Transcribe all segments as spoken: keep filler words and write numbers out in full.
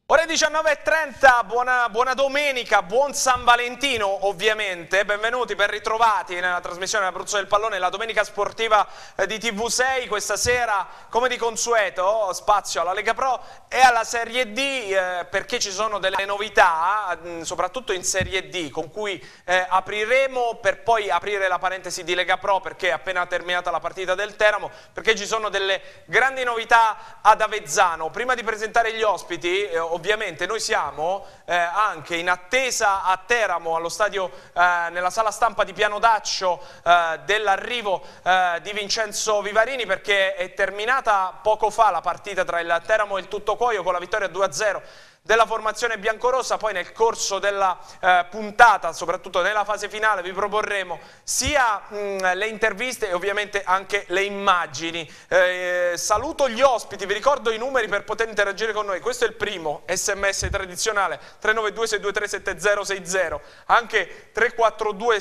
Ore diciannove e trenta, buona, buona domenica, buon San Valentino ovviamente, benvenuti, ben ritrovati nella trasmissione Abruzzo del Pallone, la domenica sportiva di T V sei. Questa sera, come di consueto, spazio alla Lega Pro e alla Serie D, eh, perché ci sono delle novità, mh, soprattutto in Serie D, con cui eh, apriremo per poi aprire la parentesi di Lega Pro, perché è appena terminata la partita del Teramo, perché ci sono delle grandi novità ad Avezzano. Prima di presentare gli ospiti, eh, ovviamente noi siamo eh, anche in attesa a Teramo, allo stadio, eh, nella sala stampa di Piano d'Accio, eh, dell'arrivo eh, di Vincenzo Vivarini, perché è terminata poco fa la partita tra il Teramo e il Tuttocoio con la vittoria due a zero della formazione biancorossa. Poi nel corso della eh, puntata, soprattutto nella fase finale, vi proporremo sia mh, le interviste e ovviamente anche le immagini. Eh, saluto gli ospiti, vi ricordo i numeri per poter interagire con noi. Questo è il primo sms tradizionale, tre nove due sei due tre sette zero sei zero, anche tre quattro due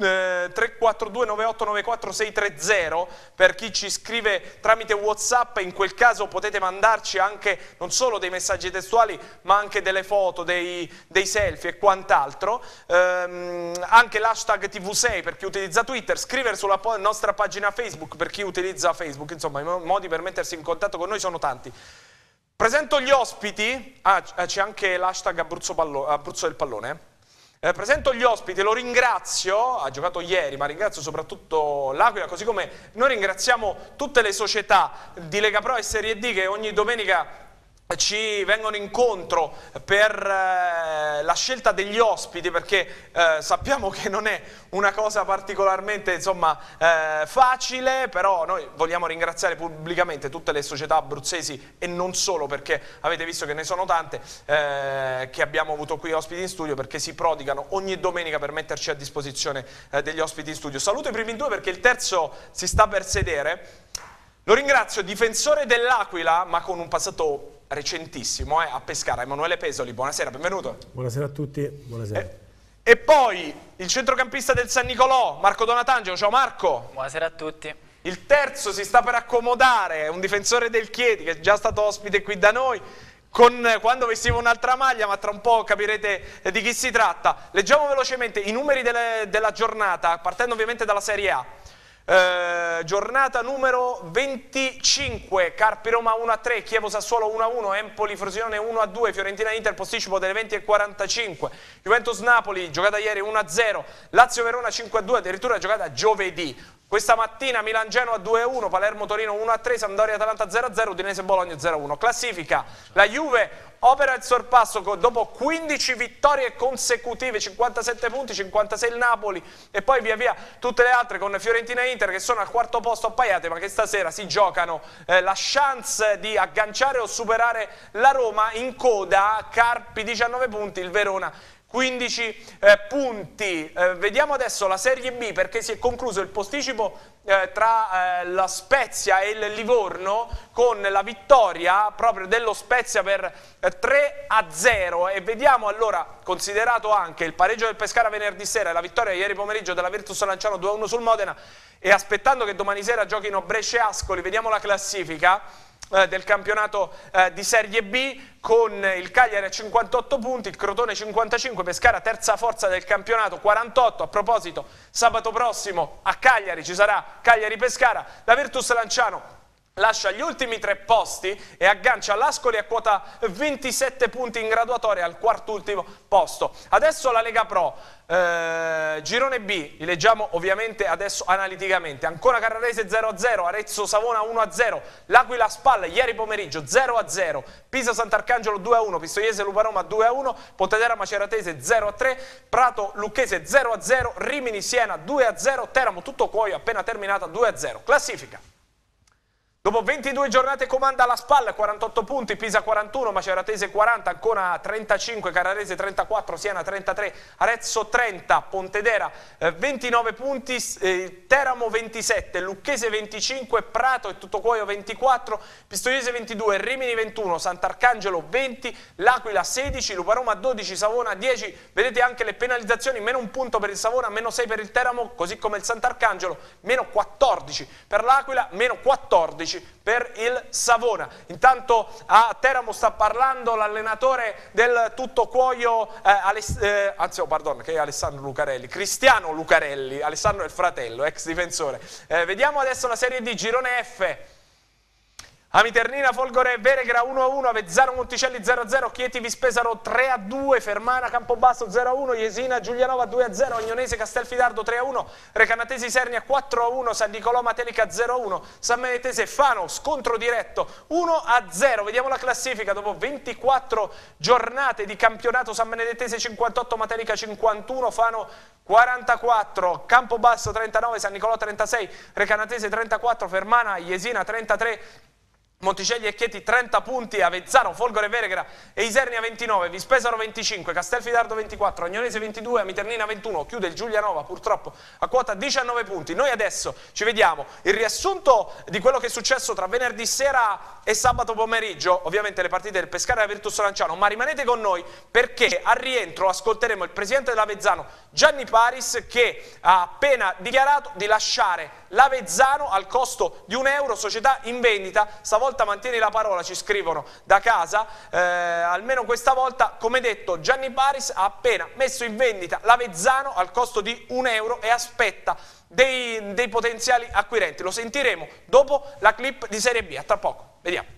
nove otto nove quattro sei tre zero per chi ci scrive tramite WhatsApp. In quel caso potete mandarci anche non solo dei messaggi testuali, ma anche delle foto, dei, dei selfie e quant'altro. Ehm, anche l'hashtag T V sei per chi utilizza Twitter, scrivere sulla nostra pagina Facebook per chi utilizza Facebook. Insomma, i modi per mettersi in contatto con noi sono tanti. Presento gli ospiti. Ah, c'è anche l'hashtag Abruzzo, Abruzzo del Pallone. Eh, presento gli ospiti, lo ringrazio, ha giocato ieri, ma ringrazio soprattutto l'Aquila, così come noi ringraziamo tutte le società di Lega Pro e Serie D che ogni domenica ci vengono incontro per eh, la scelta degli ospiti, perché eh, sappiamo che non è una cosa particolarmente, insomma, eh, facile, però noi vogliamo ringraziare pubblicamente tutte le società abruzzesi e non solo, perché avete visto che ne sono tante eh, che abbiamo avuto qui ospiti in studio, perché si prodigano ogni domenica per metterci a disposizione eh, degli ospiti in studio. Saluto i primi due perché il terzo si sta per sedere. Lo ringrazio, difensore dell'Aquila, ma con un passato recentissimo, eh, a Pescara, Emanuele Pesoli. Buonasera, benvenuto. Buonasera a tutti, buonasera. E, e poi il centrocampista del San Nicolò, Marco Donatangelo. Ciao Marco. Buonasera a tutti. Il terzo si sta per accomodare, un difensore del Chieti che è già stato ospite qui da noi, con, quando vestiva un'altra maglia, ma tra un po' capirete di chi si tratta. Leggiamo velocemente i numeri delle, della giornata, partendo ovviamente dalla Serie A. Eh, giornata numero venticinque, Carpi Roma uno a tre, Chievo Sassuolo uno a uno, Empoli Frosinone uno a due, Fiorentina Inter posticipo delle venti e quarantacinque, Juventus Napoli giocata ieri uno a zero, Lazio Verona cinque a due, addirittura giocata giovedì. Questa mattina Milan Genoa due a uno, Palermo Torino uno a tre, Sampdoria Atalanta zero a zero, Udinese Bologna zero a uno. Classifica: la Juve opera il sorpasso dopo quindici vittorie consecutive, cinquantasette punti, cinquantasei il Napoli, e poi via via tutte le altre con Fiorentina e Inter che sono al quarto posto appaiate, ma che stasera si giocano eh, la chance di agganciare o superare la Roma. In coda Carpi diciannove punti, il Verona quindici eh, punti. Eh, vediamo adesso la Serie B, perché si è concluso il posticipo eh, tra eh, la Spezia e il Livorno con la vittoria proprio dello Spezia per eh, tre a zero, e vediamo allora, considerato anche il pareggio del Pescara venerdì sera e la vittoria ieri pomeriggio della Virtus Lanciano due a uno sul Modena, e aspettando che domani sera giochino Brescia e Ascoli, vediamo la classifica del campionato eh, di Serie B, con il Cagliari a cinquantotto punti, il Crotone cinquantacinque, Pescara terza forza del campionato quarantotto. A proposito, sabato prossimo a Cagliari ci sarà Cagliari-Pescara. La Virtus Lanciano lascia gli ultimi tre posti e aggancia l'Ascoli a quota ventisette punti in graduatoria al quart'ultimo posto. Adesso la Lega Pro, eh, girone B, li leggiamo ovviamente adesso analiticamente. Ancora Carrarese zero a zero, Arezzo Savona uno a zero, L'Aquila Spal ieri pomeriggio zero a zero, Pisa Sant'Arcangelo due a uno, Pistoiese Lupa Roma due a uno, Pontedera Maceratese zero a tre, Prato Lucchese zero a zero, Rimini Siena due a zero, Teramo Tuttocoio appena terminata due a zero. Classifica: dopo ventidue giornate comanda la Spal, quarantotto punti, Pisa quarantuno, Maceratese quaranta, Ancona trentacinque, Carrarese trentaquattro, Siena trentatré, Arezzo trenta, Pontedera eh, ventinove punti, eh, Teramo ventisette, Lucchese venticinque, Prato e Tuttocoio ventiquattro, Pistoiese ventidue, Rimini ventuno, Sant'Arcangelo venti, L'Aquila sedici, Lupa Roma dodici, Savona dieci. Vedete anche le penalizzazioni: meno un punto per il Savona, meno sei per il Teramo, così come il Sant'Arcangelo, meno quattordici per l'Aquila, meno quattordici dodici per il Savona. Intanto a Teramo sta parlando l'allenatore del tutto cuoio, eh, Aless eh, anzi, oh, pardon, che è Alessandro Lucarelli, Cristiano Lucarelli, Alessandro è il fratello, ex difensore. Eh, vediamo adesso la Serie D, girone F. Amiternina, Folgore, Veregra uno a uno, Avezzano, Monticelli zero a zero, Chieti, Vispesaro tre a due, Fermana, Campobasso zero a uno, Jesina, Giulianova due a zero, Agnonese, Castelfidardo tre a uno, Recanatesi, Sernia quattro a uno, San Nicolò, Matelica zero a uno, San Benedetese, Fano, scontro diretto uno a zero. Vediamo la classifica dopo ventiquattro giornate di campionato: San Benedettese cinquantotto, Matelica cinquantuno, Fano quarantaquattro, Campobasso trentanove, San Nicolò trentasei, Recanatese trentaquattro, Fermana, Jesina trentatré, Monticelli e Chieti trenta punti, Avezzano, Folgore, Veregra e Isernia ventinove, Vispesaro venticinque, Castelfidardo ventiquattro, Agnonese ventidue, Amiternina ventuno, chiude il Giulianova purtroppo a quota diciannove punti. Noi adesso ci vediamo il riassunto di quello che è successo tra venerdì sera e sabato pomeriggio, ovviamente le partite del Pescara e la Virtus Lanciano, ma rimanete con noi perché al rientro ascolteremo il presidente dell'Avezzano Gianni Paris, che ha appena dichiarato di lasciare l'Avezzano al costo di un euro, società in vendita. Stavolta mantieni la parola, ci scrivono da casa, eh, almeno questa volta, come detto, Gianni Paris ha appena messo in vendita l'Avezzano al costo di un euro e aspetta dei, dei potenziali acquirenti. Lo sentiremo dopo la clip di Serie B, a tra poco, vediamo.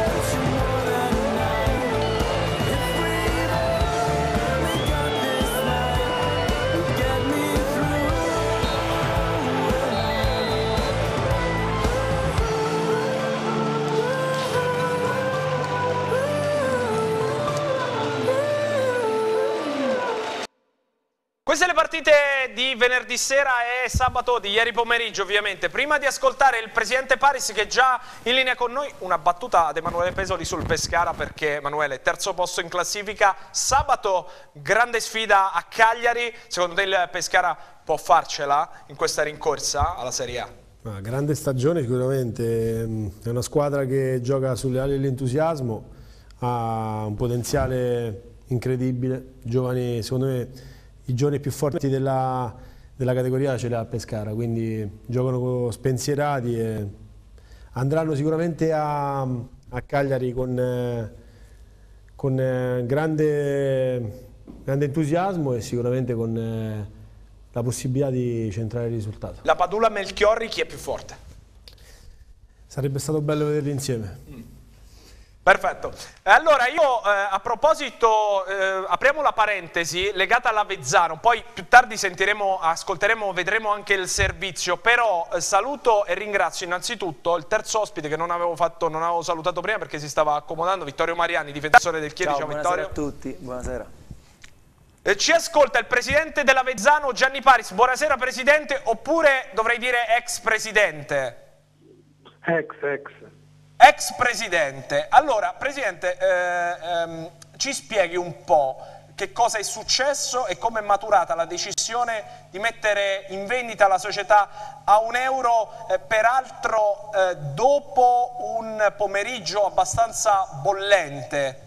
This Queste le partite di venerdì sera e sabato di ieri pomeriggio, ovviamente. Prima di ascoltare il presidente Paris, che è già in linea con noi, una battuta ad Emanuele Pesoli sul Pescara, perché Emanuele, terzo posto in classifica, sabato grande sfida a Cagliari. Secondo te il Pescara può farcela in questa rincorsa alla Serie A? Ah, grande stagione sicuramente, è una squadra che gioca sulle ali dell'entusiasmo, ha un potenziale incredibile, giovani, secondo me i giovani più forti della, della categoria ce li ha a Pescara, quindi giocano spensierati e andranno sicuramente a, a Cagliari con, eh, con eh, grande, grande entusiasmo e sicuramente con eh, la possibilità di centrare il risultato. La Padula Melchiorri, chi è più forte? Sarebbe stato bello vederli insieme. Mm. Perfetto. Allora io eh, a proposito, eh, apriamo la parentesi legata all'Avezzano, poi più tardi sentiremo, ascolteremo, vedremo anche il servizio, però eh, saluto e ringrazio innanzitutto il terzo ospite che non avevo, fatto, non avevo salutato prima perché si stava accomodando, Vittorio Mariani, difensore del Chieti. Ciao, Ciao buonasera Vittorio. a tutti, buonasera. Eh, ci ascolta il presidente dell'Avezzano Gianni Paris. Buonasera presidente, oppure dovrei dire ex presidente? Ex, ex. Ex presidente. Allora, presidente, eh, ehm, ci spieghi un po' che cosa è successo e come è maturata la decisione di mettere in vendita la società a un euro, eh, peraltro eh, dopo un pomeriggio abbastanza bollente.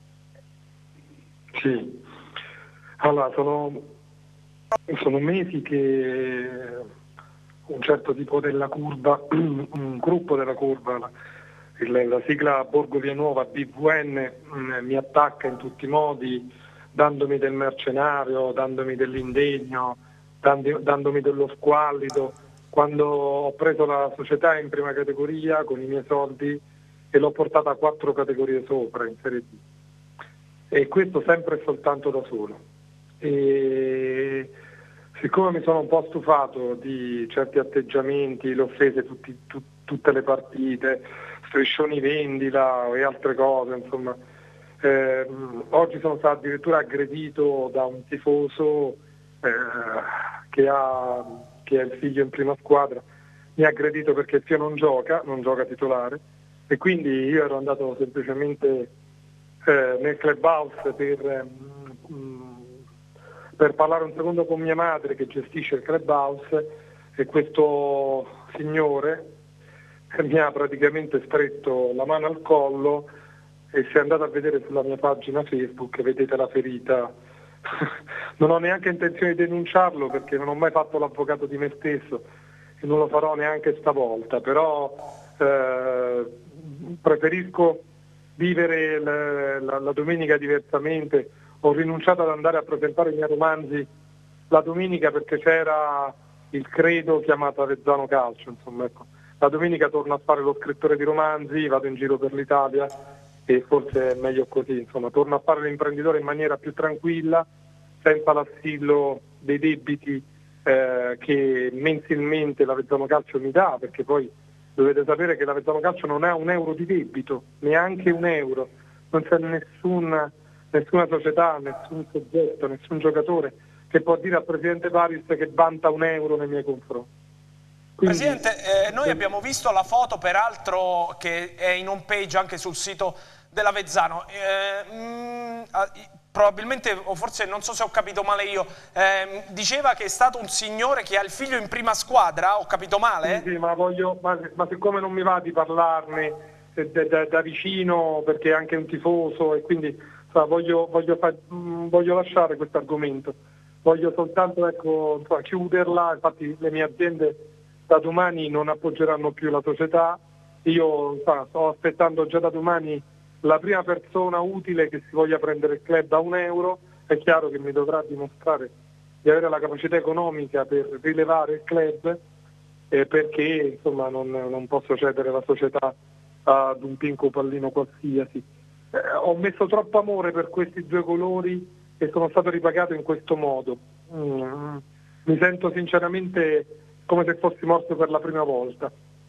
Sì, allora sono, sono mesi che un certo tipo della curva, un gruppo della curva, la sigla Borgo Via Nuova, B V N, mi attacca in tutti i modi, dandomi del mercenario, dandomi dell'indegno, dandomi dello squallido. Quando ho preso la società in prima categoria con i miei soldi e l'ho portata a quattro categorie sopra in Serie B. E questo sempre e soltanto da solo. E siccome mi sono un po' stufato di certi atteggiamenti, le offese tutti, tu, tutte le partite, striscioni vendita e altre cose, insomma, eh, oggi sono stato addirittura aggredito da un tifoso eh, che, ha, che è il figlio in prima squadra. Mi ha aggredito perché il figlio non gioca, non gioca titolare, e quindi io ero andato semplicemente eh, nel clubhouse per, um, per parlare un secondo con mia madre che gestisce il clubhouse, e questo signore mi ha praticamente stretto la mano al collo, e se andate a vedere sulla mia pagina Facebook vedete la ferita. Non ho neanche intenzione di denunciarlo perché non ho mai fatto l'avvocato di me stesso e non lo farò neanche stavolta, però eh, preferisco vivere la, la, la domenica diversamente. Ho rinunciato ad andare a presentare i miei romanzi la domenica perché c'era il credo chiamato Avezzano Calcio, insomma, ecco. La domenica torno a fare lo scrittore di romanzi, vado in giro per l'Italia e forse è meglio così, insomma, torno a fare l'imprenditore in maniera più tranquilla, senza l'assillo dei debiti eh, che mensilmente l'Avezzano Calcio mi dà, perché poi dovete sapere che l'Avezzano Calcio non ha un euro di debito, neanche un euro, non c'è nessun, nessuna società, nessun soggetto, nessun giocatore che può dire al presidente Paris che vanta un euro nei miei confronti. Quindi, Presidente, eh, noi abbiamo visto la foto, peraltro, che è in home page anche sul sito dell'Avezzano. Eh, mh, probabilmente, o forse non so se ho capito male io, eh, diceva che è stato un signore che ha il figlio in prima squadra, ho capito male? Sì, sì, ma, voglio, ma, ma siccome non mi va di parlarne eh, da, da, da vicino, perché è anche un tifoso, e quindi sa, voglio, voglio, fa, mh, voglio lasciare questo argomento. Voglio soltanto ecco, insomma, chiuderla, infatti le mie aziende da domani non appoggeranno più la società. Io sa, sto aspettando già da domani la prima persona utile che si voglia prendere il club a un euro. È chiaro che mi dovrà dimostrare di avere la capacità economica per rilevare il club, eh, perché insomma non, non posso cedere la società ad un pinco pallino qualsiasi. Eh, ho messo troppo amore per questi due colori e sono stato ripagato in questo modo. Mm, mi sento sinceramente come se fossi morto per la prima volta.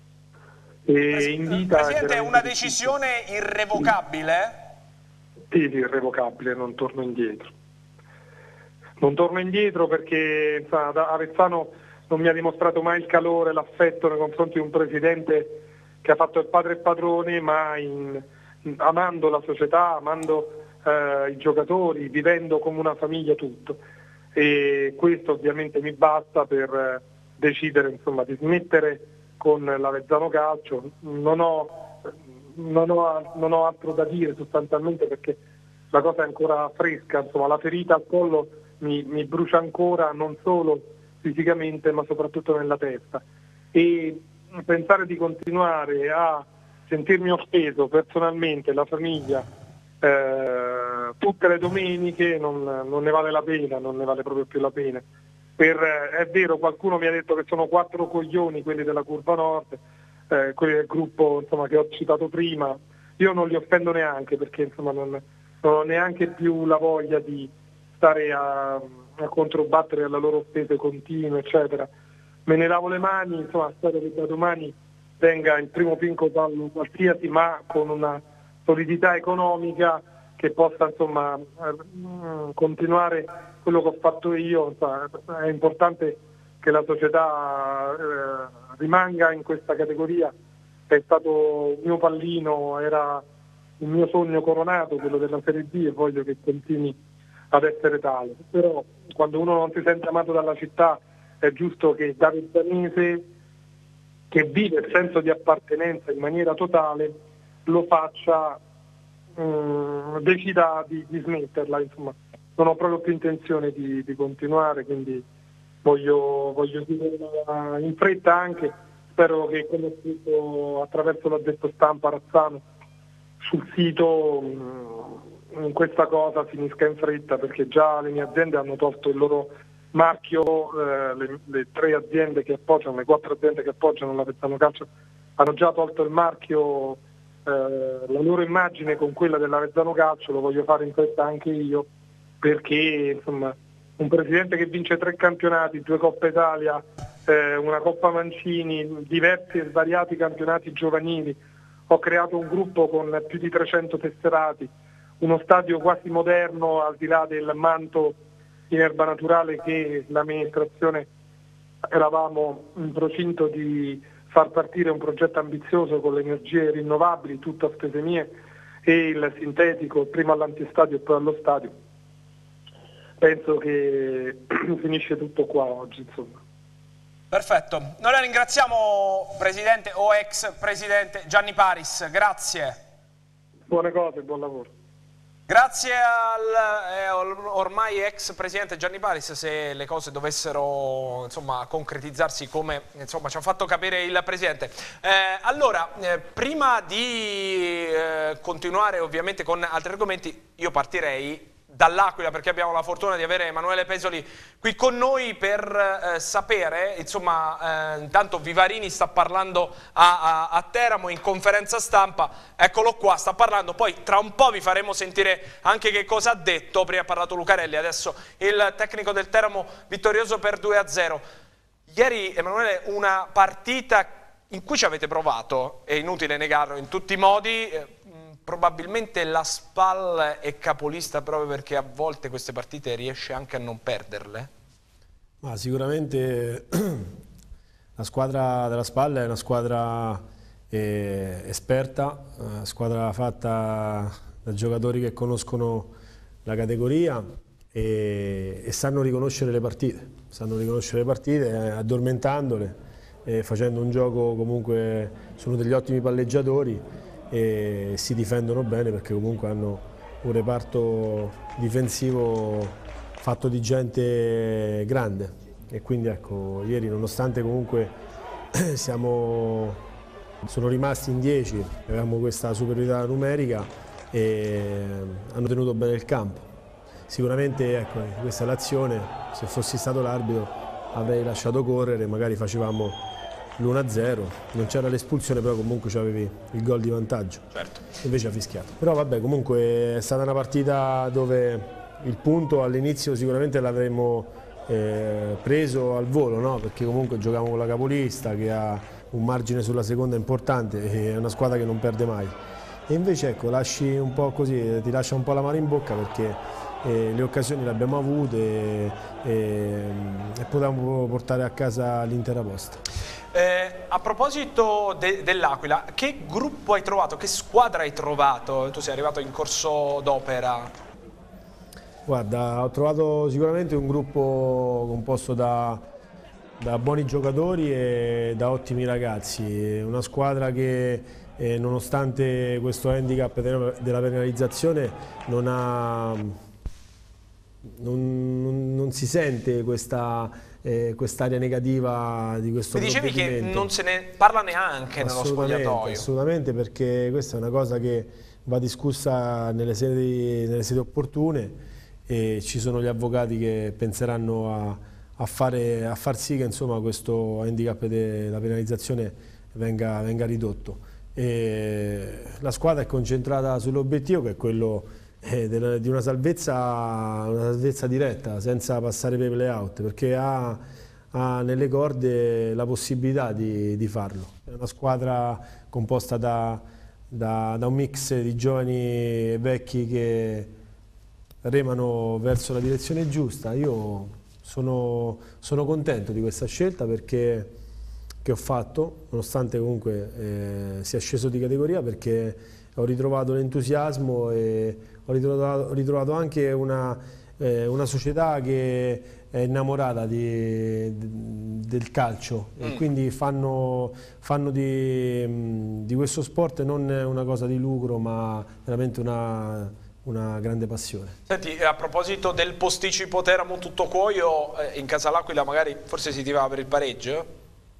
E in vita Presidente, è una decisione irrevocabile? Sì, sì, irrevocabile, non torno indietro. non torno indietro perché insomma, da Avezzano non mi ha dimostrato mai il calore, l'affetto nei confronti di un presidente che ha fatto il padre e padrone, ma in, in, amando la società, amando eh, i giocatori, vivendo come una famiglia tutto. E questo ovviamente mi basta per eh, decidere insomma, di smettere con l'Avezzano Calcio. Non ho, non, ho, non ho altro da dire sostanzialmente perché la cosa è ancora fresca, insomma, la ferita al collo mi, mi brucia ancora, non solo fisicamente ma soprattutto nella testa. E pensare di continuare a sentirmi offeso personalmente, la famiglia, eh, tutte le domeniche non, non ne vale la pena, non ne vale proprio più la pena. Per, eh, è vero, qualcuno mi ha detto che sono quattro coglioni quelli della Curva Nord, eh, quelli del gruppo insomma, che ho citato prima, io non li offendo neanche perché insomma, non, non ho neanche più la voglia di stare a, a controbattere alla loro offese continue, eccetera. Me ne lavo le mani, insomma spero che da domani venga il primo Pinco Pallo qualsiasi, ma con una solidità economica che possa insomma eh, continuare quello che ho fatto io. Insomma, è importante che la società eh, rimanga in questa categoria, è stato il mio pallino, era il mio sogno coronato, quello della Serie B, e voglio che continui ad essere tale. Però quando uno non si sente amato dalla città è giusto che da vezzanese, che vive il senso di appartenenza in maniera totale, lo faccia, um, decida di, di smetterla. Insomma, non ho proprio più intenzione di, di continuare, quindi voglio, voglio dire in fretta anche, spero che come ho scritto attraverso l'addetto stampa Razzano sul sito, um, questa cosa finisca in fretta, perché già le mie aziende hanno tolto il loro marchio, eh, le, le tre aziende che appoggiano, le quattro aziende che appoggiano l'Avezzano Calcio hanno già tolto il marchio, eh, la loro immagine con quella dell'Avezzano Calcio. Lo voglio fare in fretta anche io, perché insomma un presidente che vince tre campionati, due Coppa Italia, eh, una Coppa Mancini, diversi e svariati campionati giovanili, ho creato un gruppo con più di trecento tesserati, uno stadio quasi moderno al di là del manto in erba naturale che l'amministrazione eravamo in procinto di far partire, un progetto ambizioso con le energie rinnovabili, tutto a spese mie, e il sintetico prima all'antistadio e poi allo stadio. Penso che finisce tutto qua oggi, insomma. Perfetto, noi la ringraziamo presidente o ex presidente Gianni Paris, grazie. Buone cose, buon lavoro. Grazie al eh, ormai ex presidente Gianni Paris, se le cose dovessero insomma, concretizzarsi come insomma, ci ha fatto capire il presidente. Eh, allora, eh, prima di eh, continuare ovviamente con altri argomenti, io partirei dall'Aquila, perché abbiamo la fortuna di avere Emanuele Pesoli qui con noi per eh, sapere, insomma, eh, intanto Vivarini sta parlando a, a, a Teramo in conferenza stampa, eccolo qua, sta parlando, poi tra un po' vi faremo sentire anche che cosa ha detto. Prima ha parlato Lucarelli, adesso il tecnico del Teramo vittorioso per due a zero. Ieri, Emanuele, una partita in cui ci avete provato, è inutile negarlo in tutti i modi, eh, probabilmente la SPAL è capolista proprio perché a volte queste partite riesce anche a non perderle? Ma sicuramente la squadra della SPAL è una squadra eh, esperta, una squadra fatta da giocatori che conoscono la categoria e, e sanno riconoscere le partite, sanno riconoscere le partite eh, addormentandole, eh, facendo un gioco comunque, sono degli ottimi palleggiatori e si difendono bene perché comunque hanno un reparto difensivo fatto di gente grande e quindi ecco, ieri nonostante comunque siamo, sono rimasti in dieci, avevamo questa superiorità numerica e hanno tenuto bene il campo. Sicuramente ecco, questa è l'azione, se fossi stato l'arbitro avrei lasciato correre, magari facevamo l'uno a zero, non c'era l'espulsione, però comunque c'avevi il gol di vantaggio, certo. Invece ha fischiato. Però vabbè, comunque è stata una partita dove il punto all'inizio sicuramente l'avremmo eh, preso al volo, no? Perché comunque giochiamo con la capolista che ha un margine sulla seconda importante e è una squadra che non perde mai. e invece ecco, lasci un po' così, ti lascia un po' la mano in bocca perché eh, le occasioni le abbiamo avute e, e, e potevamo portare a casa l'intera posta. Eh, a proposito de dell'Aquila, che gruppo hai trovato, che squadra hai trovato? Tu sei arrivato in corso d'opera. Guarda, ho trovato sicuramente un gruppo composto da, da buoni giocatori e da ottimi ragazzi, una squadra che eh, nonostante questo handicap della penalizzazione non ha, non, non, non si sente questa eh, quest'area negativa di questo Mi dicevi che provvedimento. non se ne parla neanche nello spogliatoio. Assolutamente, perché questa è una cosa che va discussa nelle sedi, nelle sedi opportune e ci sono gli avvocati che penseranno a, a, fare, a far sì che insomma, questo handicap della penalizzazione venga, venga ridotto. E la squadra è concentrata sull'obiettivo che è quello eh, della, di una salvezza, una salvezza diretta senza passare per i play-out, perché ha, ha nelle corde la possibilità di, di farlo. È una squadra composta da, da, da un mix di giovani e vecchi che remano verso la direzione giusta. Io sono, sono contento di questa scelta perché che ho fatto, nonostante comunque eh, sia sceso di categoria, perché ho ritrovato l'entusiasmo e ho ritrovato, ho ritrovato anche una, eh, una società che è innamorata di, di, del calcio mm. e quindi fanno, fanno di, di questo sport non una cosa di lucro ma veramente una, una grande passione. Senti, a proposito del posticipo Teramo Tuttocuoio, eh, in casa l'Aquila magari forse si tirava per il pareggio?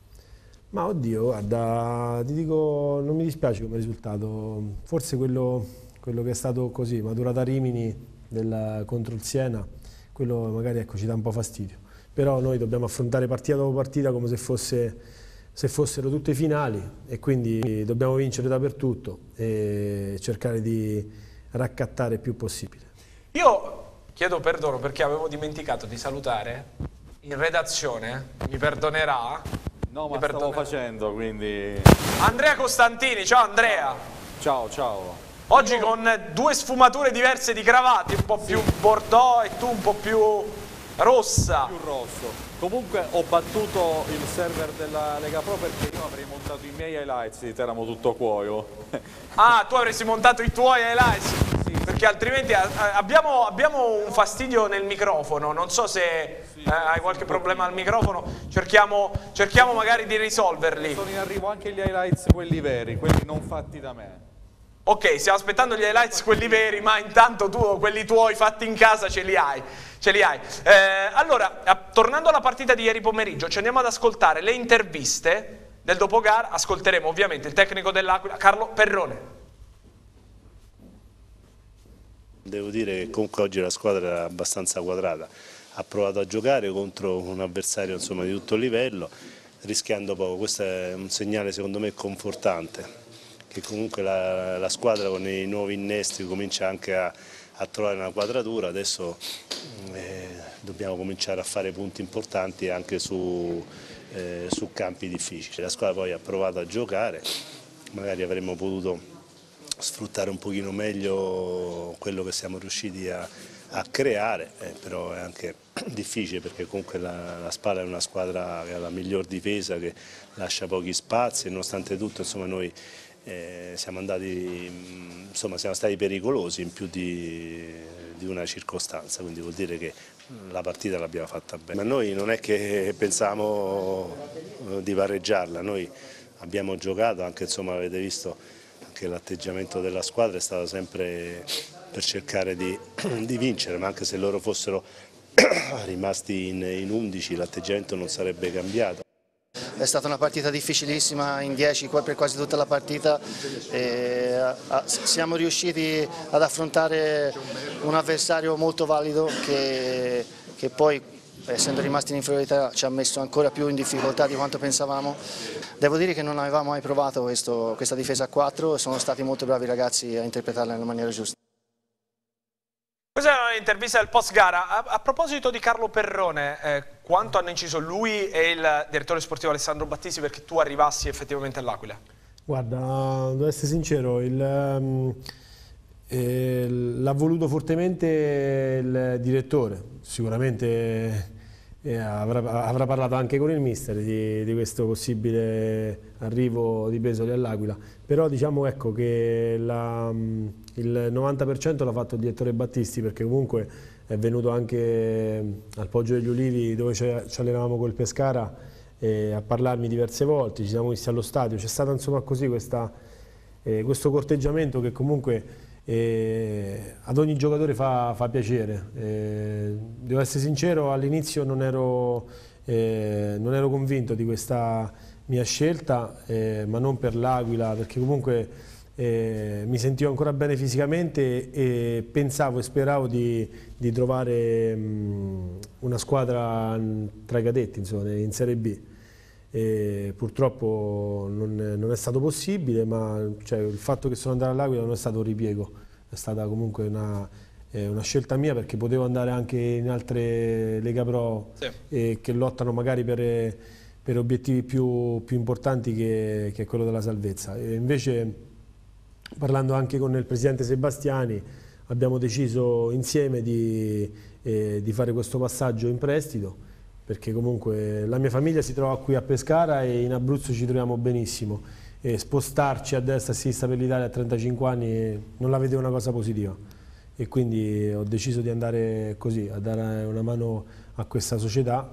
Ma oddio, guarda, ti dico, non mi dispiace come risultato, forse quello, quello che è stato così, Maturata Rimini del, contro il Siena, quello magari ecco, ci dà un po' fastidio, però noi dobbiamo affrontare partita dopo partita come se, fosse, se fossero tutte finali e quindi dobbiamo vincere dappertutto e cercare di raccattare il più possibile. Io chiedo perdono perché avevo dimenticato di salutare in redazione, mi perdonerà. No, ma stavo facendo, quindi... Andrea Costantini, ciao Andrea! Ciao, ciao! Oggi con due sfumature diverse di cravate, un po' più sì. Bordeaux e tu un po' più rossa. Più rosso. Comunque ho battuto il server della Lega Pro perché io avrei montato i miei highlights di Teramo Tuttocuoio. Ah, tu avresti montato i tuoi highlights? Sì. Perché altrimenti abbiamo, abbiamo un fastidio nel microfono, non so se... Eh, hai qualche problema al microfono, cerchiamo, cerchiamo magari di risolverli. Sono in arrivo anche gli highlights, quelli veri, quelli non fatti da me. Ok, stiamo aspettando gli highlights, quelli veri, ma intanto tu quelli tuoi fatti in casa ce li hai. Ce li hai. Eh, allora, tornando alla partita di ieri pomeriggio, ci andiamo ad ascoltare le interviste del dopogara, ascolteremo ovviamente il tecnico dell'Aquila, Carlo Perrone. Devo dire che comunque oggi la squadra era abbastanza quadrata. Ha provato a giocare contro un avversario insomma, di tutto livello, rischiando poco. Questo è un segnale secondo me confortante, che comunque la, la squadra con i nuovi innesti comincia anche a, a trovare una quadratura. Adesso eh, dobbiamo cominciare a fare punti importanti anche su, eh, su campi difficili. La squadra poi ha provato a giocare, magari avremmo potuto sfruttare un pochino meglio quello che siamo riusciti a a creare, eh, però è anche difficile perché comunque la, la Spalla è una squadra che ha la miglior difesa, che lascia pochi spazi e nonostante tutto insomma, noi eh, siamo, andati, insomma, siamo stati pericolosi in più di, di una circostanza, quindi vuol dire che la partita l'abbiamo fatta bene. Ma noi non è che pensavamo di pareggiarla, noi abbiamo giocato, anche insomma avete visto anche l'atteggiamento della squadra è stato sempre per cercare di, di vincere, ma anche se loro fossero rimasti in, in undici l'atteggiamento non sarebbe cambiato. È stata una partita difficilissima in dieci per quasi tutta la partita e a, siamo riusciti ad affrontare un avversario molto valido che, che poi essendo rimasti in inferiorità ci ha messo ancora più in difficoltà di quanto pensavamo. Devo dire che non avevamo mai provato questo, questa difesa a quattro e sono stati molto bravi ragazzi a interpretarla nella maniera giusta. Questa è un'intervista del post gara. A, a proposito di Carlo Perrone, eh, quanto hanno inciso lui e il direttore sportivo Alessandro Battisi perché tu arrivassi effettivamente all'Aquila? Guarda, devo essere sincero, il, eh, l'ha voluto fortemente il direttore, sicuramente eh, avrà, avrà parlato anche con il mister di, di questo possibile arrivo di Pesoli all'Aquila, però diciamo ecco che la, il novanta per cento l'ha fatto il direttore Battisti, perché comunque è venuto anche al Poggio degli Ulivi dove ci allenavamo col Pescara Eh, a parlarmi diverse volte, ci siamo visti allo stadio, c'è stato insomma così questa, eh, questo corteggiamento che comunque eh, ad ogni giocatore fa, fa piacere. Eh, devo essere sincero, all'inizio non ero, eh, non ero convinto di questa mia scelta, eh, ma non per l'Aquila, perché comunque eh, mi sentivo ancora bene fisicamente e pensavo e speravo di, di trovare mh, una squadra tra i cadetti, insomma, in Serie B. E purtroppo non, non è stato possibile, ma cioè, il fatto che sono andato all'Aquila non è stato un ripiego, è stata comunque una, eh, una scelta mia, perché potevo andare anche in altre Lega Pro sì. eh, che lottano magari per, per obiettivi più, più importanti che, che quello della salvezza. E invece, parlando anche con il presidente Sebastiani, abbiamo deciso insieme di, eh, di fare questo passaggio in prestito, perché comunque la mia famiglia si trova qui a Pescara e in Abruzzo ci troviamo benissimo, e spostarci a destra e a sinistra per l'Italia a trentacinque anni non la vedevo una cosa positiva, e quindi ho deciso di andare così, a dare una mano a questa società,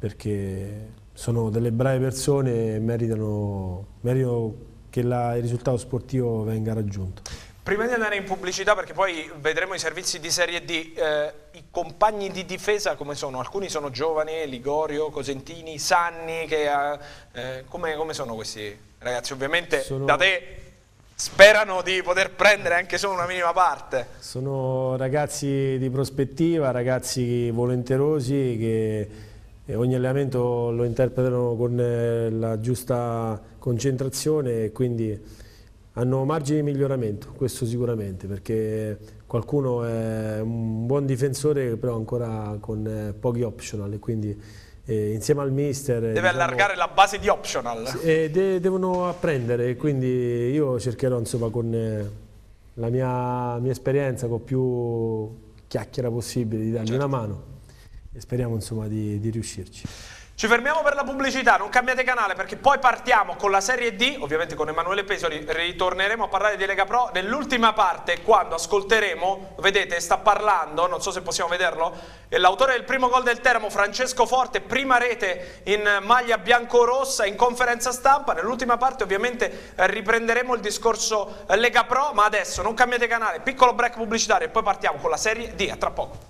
perché sono delle brave persone e meritano, meritano che la, il risultato sportivo venga raggiunto. Prima di andare in pubblicità, perché poi vedremo i servizi di Serie D, eh, i compagni di difesa come sono? Alcuni sono giovani, Ligorio, Cosentini, Sanni, che, eh, come, come sono questi ragazzi? Ovviamente sono... da te sperano di poter prendere anche solo una minima parte. Sono ragazzi di prospettiva, ragazzi volenterosi che ogni allenamento lo interpretano con la giusta concentrazione, e quindi hanno margini di miglioramento, questo sicuramente, perché qualcuno è un buon difensore però ancora con eh, pochi optional, e quindi eh, insieme al mister deve diciamo, allargare la base di optional e de devono apprendere, e quindi io cercherò insomma con eh, la mia, mia esperienza, con più chiacchiera possibile, di dargli certo. una mano, e speriamo insomma di, di riuscirci. Ci fermiamo per la pubblicità, non cambiate canale, perché poi partiamo con la Serie D, ovviamente con Emanuele Pesoli, ritorneremo a parlare di Lega Pro nell'ultima parte, quando ascolteremo, vedete sta parlando, non so se possiamo vederlo, l'autore del primo gol del Teramo, Francesco Forte, prima rete in maglia biancorossa in conferenza stampa. Nell'ultima parte ovviamente riprenderemo il discorso Lega Pro, ma adesso non cambiate canale, piccolo break pubblicitario e poi partiamo con la Serie D, a tra poco.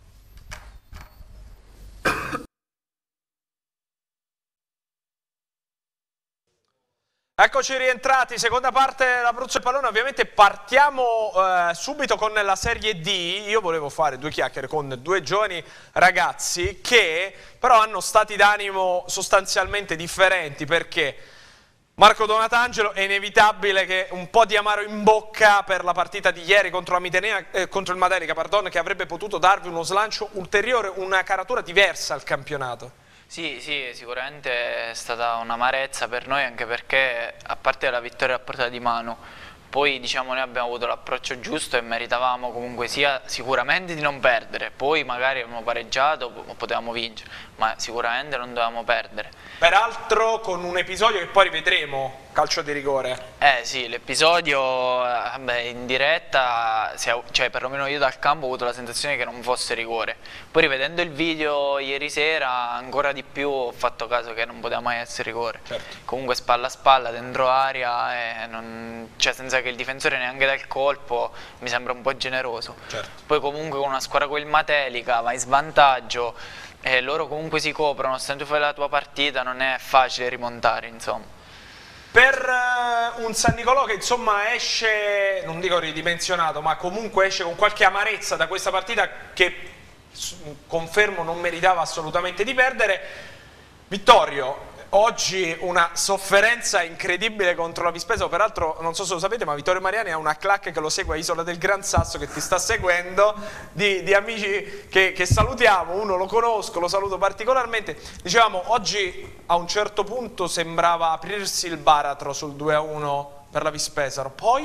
Eccoci rientrati, seconda parte dell'Abruzzo e Pallone. Ovviamente partiamo eh, subito con la Serie D. Io volevo fare due chiacchiere con due giovani ragazzi che però hanno stati d'animo sostanzialmente differenti, perché Marco Donatangelo è inevitabile che un po' di amaro in bocca per la partita di ieri contro, la Mitenea, eh, contro il Matelica, pardon, che avrebbe potuto darvi uno slancio ulteriore, una caratura diversa al campionato. Sì, sì, sicuramente è stata un'amarezza per noi, anche perché a parte la vittoria a portata di mano, poi diciamo noi abbiamo avuto l'approccio giusto e meritavamo comunque sia sicuramente di non perdere, poi magari abbiamo pareggiato o potevamo vincere, ma sicuramente non dovevamo perdere. Peraltro con un episodio che poi rivedremo, calcio di rigore. Eh sì, l'episodio in diretta, cioè perlomeno io dal campo ho avuto la sensazione che non fosse rigore. Poi rivedendo il video ieri sera ancora di più ho fatto caso che non poteva mai essere rigore. Certo. Comunque spalla a spalla, dentro aria, e non, cioè senza che il difensore neanche dà il colpo, mi sembra un po' generoso. Certo. Poi comunque con una squadra come il Matelica vai in svantaggio e loro comunque si coprono, nonostante tu fai la tua partita non è facile rimontare, insomma. Per uh, un San Nicolò che insomma esce, non dico ridimensionato, ma comunque esce con qualche amarezza da questa partita che, confermo, non meritava assolutamente di perdere. Vittorio, Oggi una sofferenza incredibile contro la Vispesaro, peraltro non so se lo sapete ma Vittorio Mariani ha una clac che lo segue a Isola del Gran Sasso, che ti sta seguendo, di, di amici che, che salutiamo, uno lo conosco, lo saluto particolarmente. Dicevamo, oggi a un certo punto sembrava aprirsi il baratro sul due a uno per la Vispesaro, poi?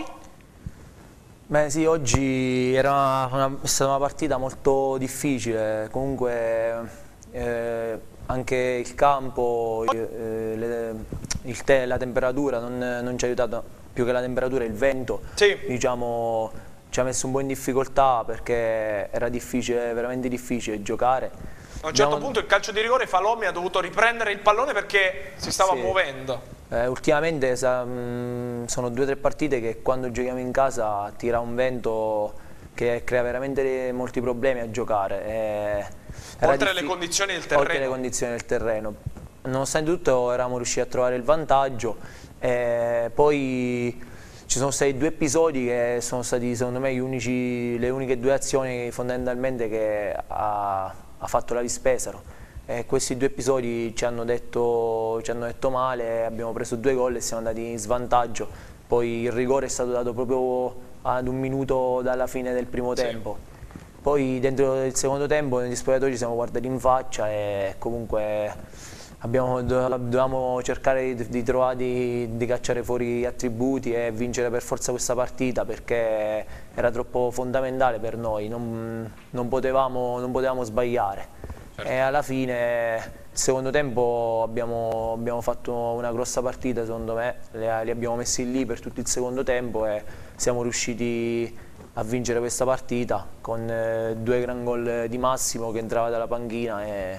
Beh sì, oggi era una, è stata una partita molto difficile, comunque eh, anche il campo, eh, le, il te, la temperatura non, non ci ha aiutato, più che la temperatura il vento, sì. diciamo, ci ha messo un po' in difficoltà perché era difficile, veramente difficile giocare. A un certo Abbiamo... punto il calcio di rigore Falomi ha dovuto riprendere il pallone perché si stava sì. muovendo. Eh, ultimamente sa, mh, sono due o tre partite che quando giochiamo in casa tira un vento che crea veramente molti problemi a giocare. Eh, oltre alle condizioni del terreno. Oltre alle condizioni del terreno. Nonostante tutto eravamo riusciti a trovare il vantaggio. Eh, poi ci sono stati due episodi che sono stati secondo me gli unici, le uniche due azioni fondamentalmente che ha, ha fatto la Vispesaro. E questi due episodi ci hanno, detto, ci hanno detto male, abbiamo preso due gol e siamo andati in svantaggio. Poi il rigore è stato dato proprio ad un minuto dalla fine del primo sì. tempo. Poi dentro il secondo tempo negli spogliatoi ci siamo guardati in faccia e comunque abbiamo, dovevamo cercare di, di trovare di, di cacciare fuori gli attributi e vincere per forza questa partita perché era troppo fondamentale per noi, non, non, potevamo, non potevamo sbagliare. Certo. E alla fine, il secondo tempo abbiamo, abbiamo fatto una grossa partita secondo me, li, li abbiamo messi lì per tutto il secondo tempo e siamo riusciti a vincere questa partita con eh, due gran gol di Massimo che entrava dalla panchina e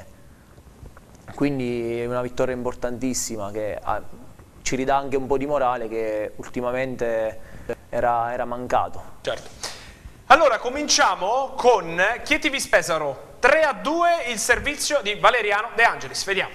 quindi è una vittoria importantissima che ah, ci ridà anche un po' di morale che ultimamente era, era mancato. Certo. Allora cominciamo con Chieti Vispesaro. tre a due il servizio di Valeriano De Angelis, vediamo.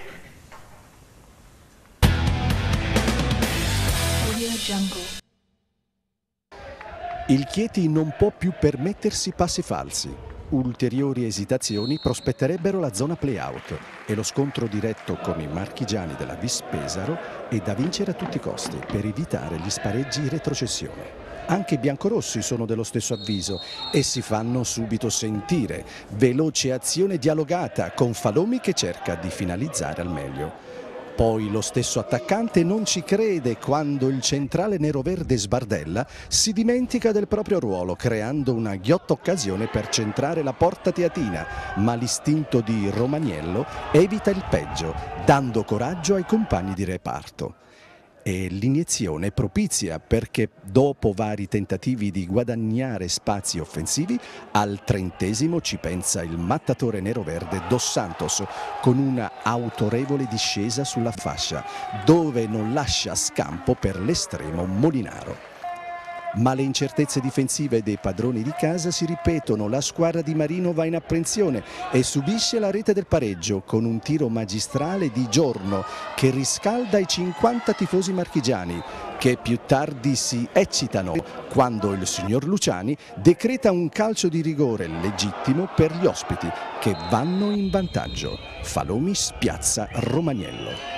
Il Chieti non può più permettersi passi falsi. Ulteriori esitazioni prospetterebbero la zona play-out e lo scontro diretto con i marchigiani della Vispesaro è da vincere a tutti i costi per evitare gli spareggi in retrocessione. Anche i biancorossi sono dello stesso avviso e si fanno subito sentire. Veloce azione dialogata con Falomi che cerca di finalizzare al meglio. Poi lo stesso attaccante non ci crede quando il centrale neroverde sbardella, si dimentica del proprio ruolo creando una ghiotta occasione per centrare la porta teatina, ma l'istinto di Romaniello evita il peggio, dando coraggio ai compagni di reparto. E l'iniezione propizia perché dopo vari tentativi di guadagnare spazi offensivi, al trentesimo ci pensa il mattatore neroverde Dos Santos con una autorevole discesa sulla fascia, dove non lascia scampo per l'estremo Molinaro. Ma le incertezze difensive dei padroni di casa si ripetono, la squadra di Marino va in apprensione e subisce la rete del pareggio con un tiro magistrale di Giorno che riscalda i cinquanta tifosi marchigiani che più tardi si eccitano quando il signor Luciani decreta un calcio di rigore legittimo per gli ospiti che vanno in vantaggio. Falomi spiazza Romaniello.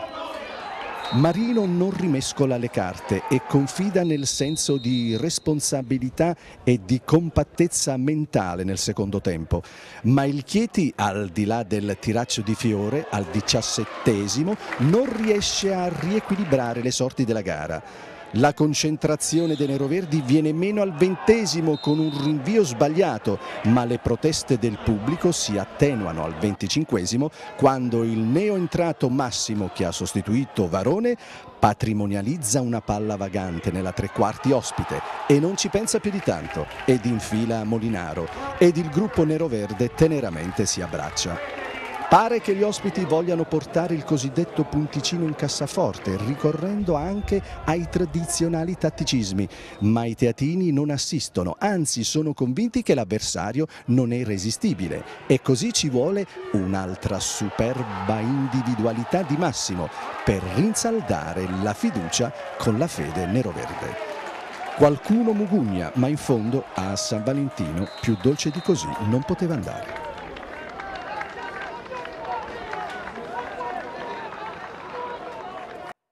Marino non rimescola le carte e confida nel senso di responsabilità e di compattezza mentale nel secondo tempo, ma il Chieti, al di là del tiraccio di Fiore, al diciassettesimo, non riesce a riequilibrare le sorti della gara. La concentrazione dei neroverdi viene meno al ventesimo con un rinvio sbagliato, ma le proteste del pubblico si attenuano al venticinquesimo quando il neoentrato Massimo, che ha sostituito Varone, patrimonializza una palla vagante nella tre quarti ospite e non ci pensa più di tanto ed infila Molinaro ed il gruppo neroverde teneramente si abbraccia. Pare che gli ospiti vogliano portare il cosiddetto punticino in cassaforte, ricorrendo anche ai tradizionali tatticismi, ma i teatini non assistono, anzi sono convinti che l'avversario non è irresistibile e così ci vuole un'altra superba individualità di Massimo per rinsaldare la fiducia con la fede neroverde. Qualcuno mugugna, ma in fondo a San Valentino più dolce di così non poteva andare.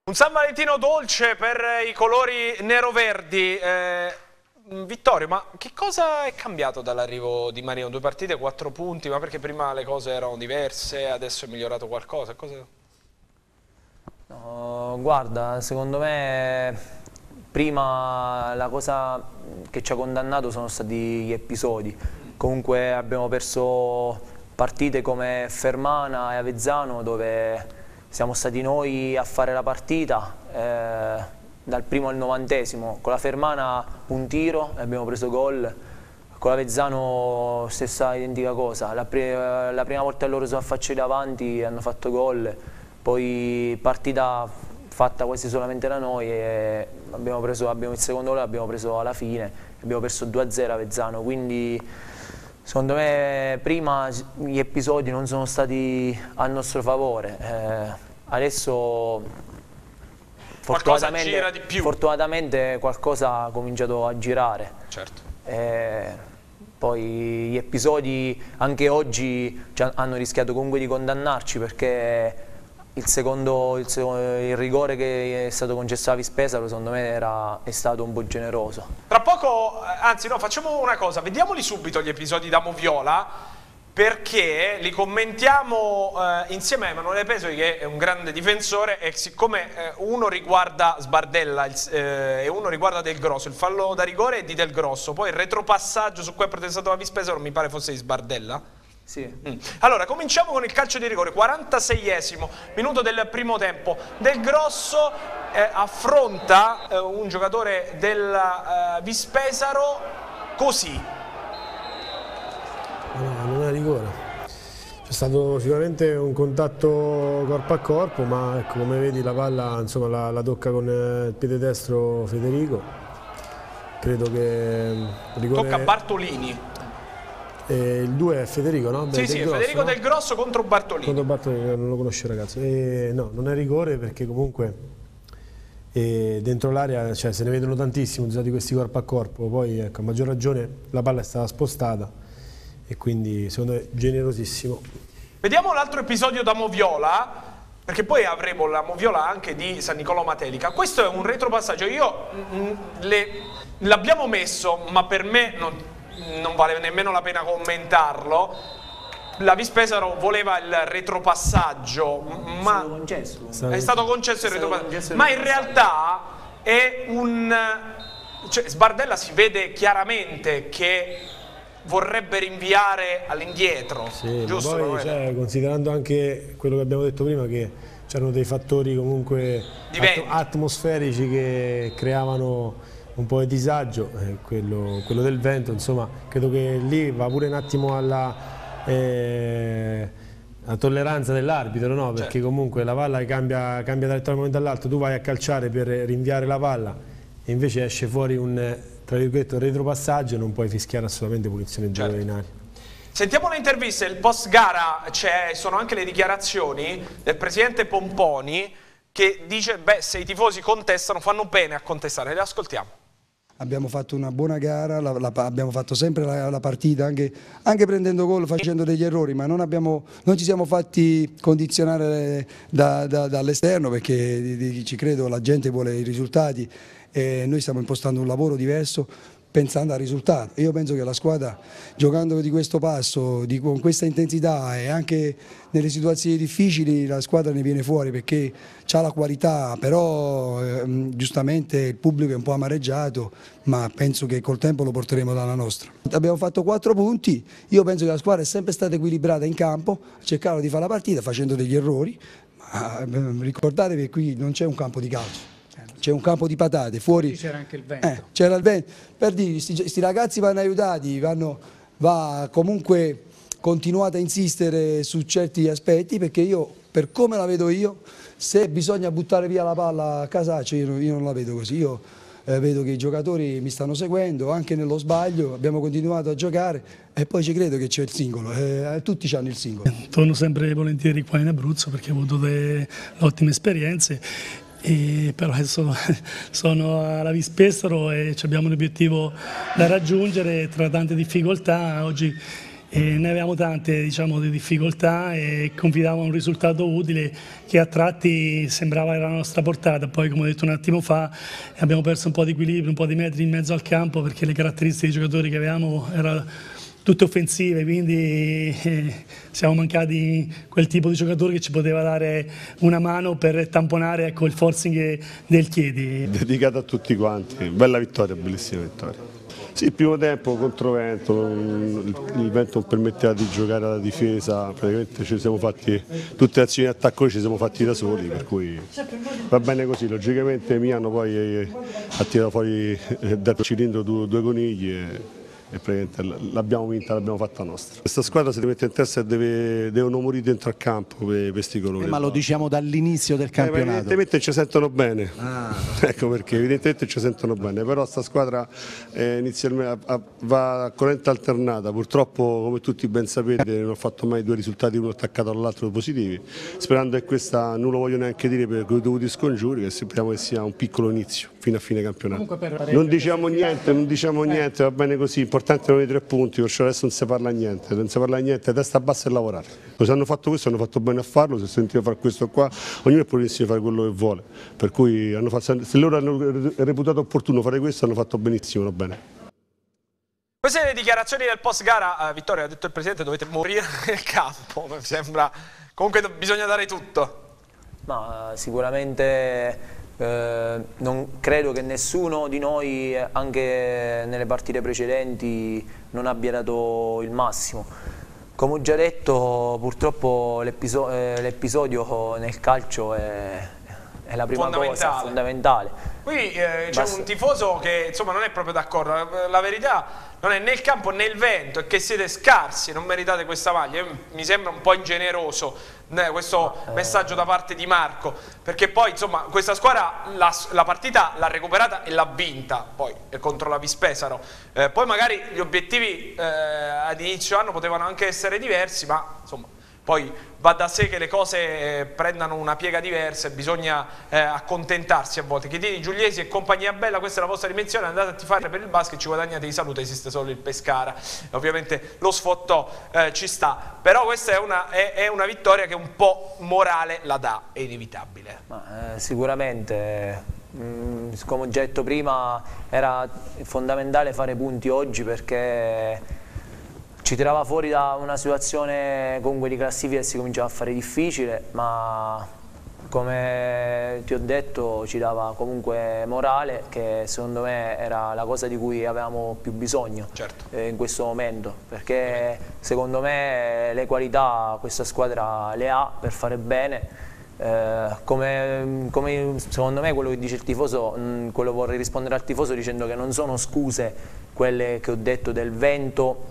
Un San Valentino dolce per i colori nero-verdi. Eh, Vittorio, ma che cosa è cambiato dall'arrivo di Marino? Due partite, quattro punti, ma perché prima le cose erano diverse, adesso è migliorato qualcosa? Cosa... No, guarda, secondo me prima la cosa che ci ha condannato sono stati gli episodi. Comunque abbiamo perso partite come Fermana e Avezzano dove siamo stati noi a fare la partita eh, dal primo al novantesimo. Con la Fermana un tiro e abbiamo preso gol, con l'Avezzano stessa identica cosa. La, pre la prima volta che loro sono affacciati davanti hanno fatto gol, poi partita fatta quasi solamente da noi e abbiamo preso abbiamo il secondo gol l'abbiamo preso alla fine, abbiamo perso due a zero a Avezzano, quindi secondo me prima gli episodi non sono stati a nostro favore, eh, adesso fortunatamente, gira di più. fortunatamente qualcosa ha cominciato a girare. Certo. Eh, poi gli episodi anche oggi hanno rischiato comunque di condannarci perché il secondo, il, secondo, il rigore che è stato concesso a Vispesaro secondo me era, è stato un po' generoso. Tra poco, anzi no, facciamo una cosa, vediamoli subito gli episodi da Moviola, perché li commentiamo eh, insieme a Emanuele Pesoli, che è un grande difensore, e siccome eh, uno riguarda Sbardella il, eh, e uno riguarda Del Grosso, il fallo da rigore è di Del Grosso, poi il retropassaggio su cui ha protestato la Vispesaro mi pare fosse di Sbardella. Sì. Mm. Allora, cominciamo con il calcio di rigore, quarantaseiesimo minuto del primo tempo. Del Grosso eh, affronta eh, un giocatore del eh, Vispesaro così. No, non è rigore. C'è stato sicuramente un contatto corpo a corpo, ma ecco, come vedi la palla insomma, la, la tocca con il piede destro Federico. Credo che rigore... Tocca Bartolini. E il due è Federico, no? Sì, Beh, sì, Grosso, Federico no? Del Grosso contro Bartolini. Contro Bartolini, non lo conosce ragazzo. E, no, non è rigore perché comunque e dentro l'area cioè, se ne vedono tantissimi usati questi corpo a corpo, poi ecco, a maggior ragione la palla è stata spostata e quindi secondo me generosissimo. Vediamo l'altro episodio da Moviola, perché poi avremo la Moviola anche di San Nicolò Matelica. Questo è un retropassaggio, io l'abbiamo messo, ma per me non... non vale nemmeno la pena commentarlo. La Vispesaro voleva il retropassaggio, ma è stato concesso, è stato concesso il retropassaggio, ma in realtà è un... cioè, Sbardella si vede chiaramente che vorrebbe rinviare all'indietro, sì, giusto? Poi, cioè, considerando anche quello che abbiamo detto prima, che c'erano dei fattori comunque at atmosferici che creavano un po' di disagio, eh, quello, quello del vento, insomma, credo che lì va pure un attimo alla, eh, alla tolleranza dell'arbitro, no? Perché certo. Comunque la palla cambia, cambia da un momento all'altro, tu vai a calciare per rinviare la palla e invece esce fuori un, tra virgolette, un retropassaggio, non puoi fischiare assolutamente punizione di certo. Giocatore in aria. Sentiamo le interviste, il post gara, sono anche le dichiarazioni del presidente Pomponi che dice, beh, se i tifosi contestano fanno bene a contestare, le ascoltiamo. Abbiamo fatto una buona gara, la, la, abbiamo fatto sempre la, la partita, anche, anche prendendo gol, facendo degli errori, ma non, abbiamo, non ci siamo fatti condizionare da, da, dall'esterno perché di, di, ci credo la gente vuole i risultati e noi stiamo impostando un lavoro diverso pensando al risultato. Io penso che la squadra, giocando di questo passo, di, con questa intensità e anche nelle situazioni difficili, la squadra ne viene fuori perché ha la qualità, però eh, giustamente il pubblico è un po' amareggiato, ma penso che col tempo lo porteremo dalla nostra. Abbiamo fatto quattro punti, io penso che la squadra è sempre stata equilibrata in campo, cercavano di fare la partita facendo degli errori, ma eh, ricordatevi che qui non c'è un campo di calcio. C'è un campo di patate, fuori c'era anche il vento. Eh, c'era il vento. Per dire, questi ragazzi vanno aiutati, vanno, va comunque continuate a insistere su certi aspetti perché io, per come la vedo io, se bisogna buttare via la palla a casaccio io, io non la vedo così. Io eh, vedo che i giocatori mi stanno seguendo, anche nello sbaglio, abbiamo continuato a giocare e poi ci credo che c'è il singolo, eh, tutti hanno il singolo. Torno sempre volentieri qua in Abruzzo perché ho avuto delle ottime esperienze. E però adesso sono alla Vispesaro e abbiamo un obiettivo da raggiungere tra tante difficoltà. Oggi e ne avevamo tante, diciamo, di difficoltà e confidavamo in un risultato utile che a tratti sembrava era la nostra portata. Poi, come ho detto un attimo fa, abbiamo perso un po' di equilibrio, un po' di metri in mezzo al campo perché le caratteristiche dei giocatori che avevamo erano tutte offensive, quindi eh, siamo mancati quel tipo di giocatore che ci poteva dare una mano per tamponare, ecco, il forcing del Chieti. Dedicato a tutti quanti, bella vittoria, bellissima vittoria. Sì, il primo tempo contro vento, il vento non permetteva di giocare alla difesa, praticamente ci siamo fatti tutte le azioni di attacco, ci siamo fatti da soli, per cui va bene così. Logicamente Miano poi ha tirato fuori dal cilindro due, due conigli e, e praticamente l'abbiamo vinta, l'abbiamo fatta nostra. Questa squadra si mette in testa e deve, devono morire dentro al campo per questi colori. Eh, ma lo diciamo dall'inizio del campionato. Eh, evidentemente ci sentono bene, ah. ecco perché, evidentemente ci sentono bene, però sta squadra eh, inizialmente a, a, va a corrente alternata, purtroppo come tutti ben sapete non ho fatto mai due risultati uno attaccato all'altro positivi, sperando che questa, non lo voglio neanche dire per i dovuti scongiuri, che speriamo che sia un piccolo inizio fino a fine campionato. Non diciamo niente, non diciamo niente, va bene così, l'importante sono i tre punti, perciò adesso non si parla niente, non si parla niente, testa bassa e lavorare. Se hanno fatto questo hanno fatto bene a farlo, se sentivo fare questo qua, ognuno è pronto a fare quello che vuole, per cui hanno fatto, se loro hanno reputato opportuno fare questo hanno fatto benissimo, va bene. Queste le dichiarazioni del post gara, uh, Vittorio ha detto il Presidente dovete morire nel campo, mi sembra, comunque bisogna dare tutto. Ma sicuramente eh, non credo che nessuno di noi, anche nelle partite precedenti, non abbia dato il massimo. Come ho già detto, purtroppo l'episodio nel calcio è, è la prima cosa fondamentale. Qui eh, c'è un tifoso che insomma non è proprio d'accordo, la, la verità non è né il campo né il vento, è che siete scarsi, non meritate questa maglia. Mi sembra un po' ingeneroso eh, questo eh. messaggio da parte di Marco, perché poi insomma questa squadra la, la partita l'ha recuperata e l'ha vinta, poi eh, contro la Vispesaro. Eh, poi magari gli obiettivi eh, ad inizio anno potevano anche essere diversi, ma insomma poi va da sé che le cose eh, prendano una piega diversa e bisogna eh, accontentarsi a volte. Chiedini, Giuliesi e compagnia bella, questa è la vostra dimensione, andate a tifare per il basket, ci guadagnate di salute, esiste solo il Pescara. E ovviamente lo sfottò eh, ci sta, però questa è una, è, è una vittoria che un po' morale la dà, è inevitabile. Ma, eh, sicuramente, mh, come ho già detto prima, era fondamentale fare punti oggi perché ci tirava fuori da una situazione comunque di classifica che si cominciava a fare difficile, ma come ti ho detto ci dava comunque morale, che secondo me era la cosa di cui avevamo più bisogno certo. eh, in questo momento, perché secondo me le qualità questa squadra le ha per fare bene. Eh, come, come secondo me quello che dice il tifoso, mh, quello vorrei rispondere al tifoso dicendo che non sono scuse quelle che ho detto del vento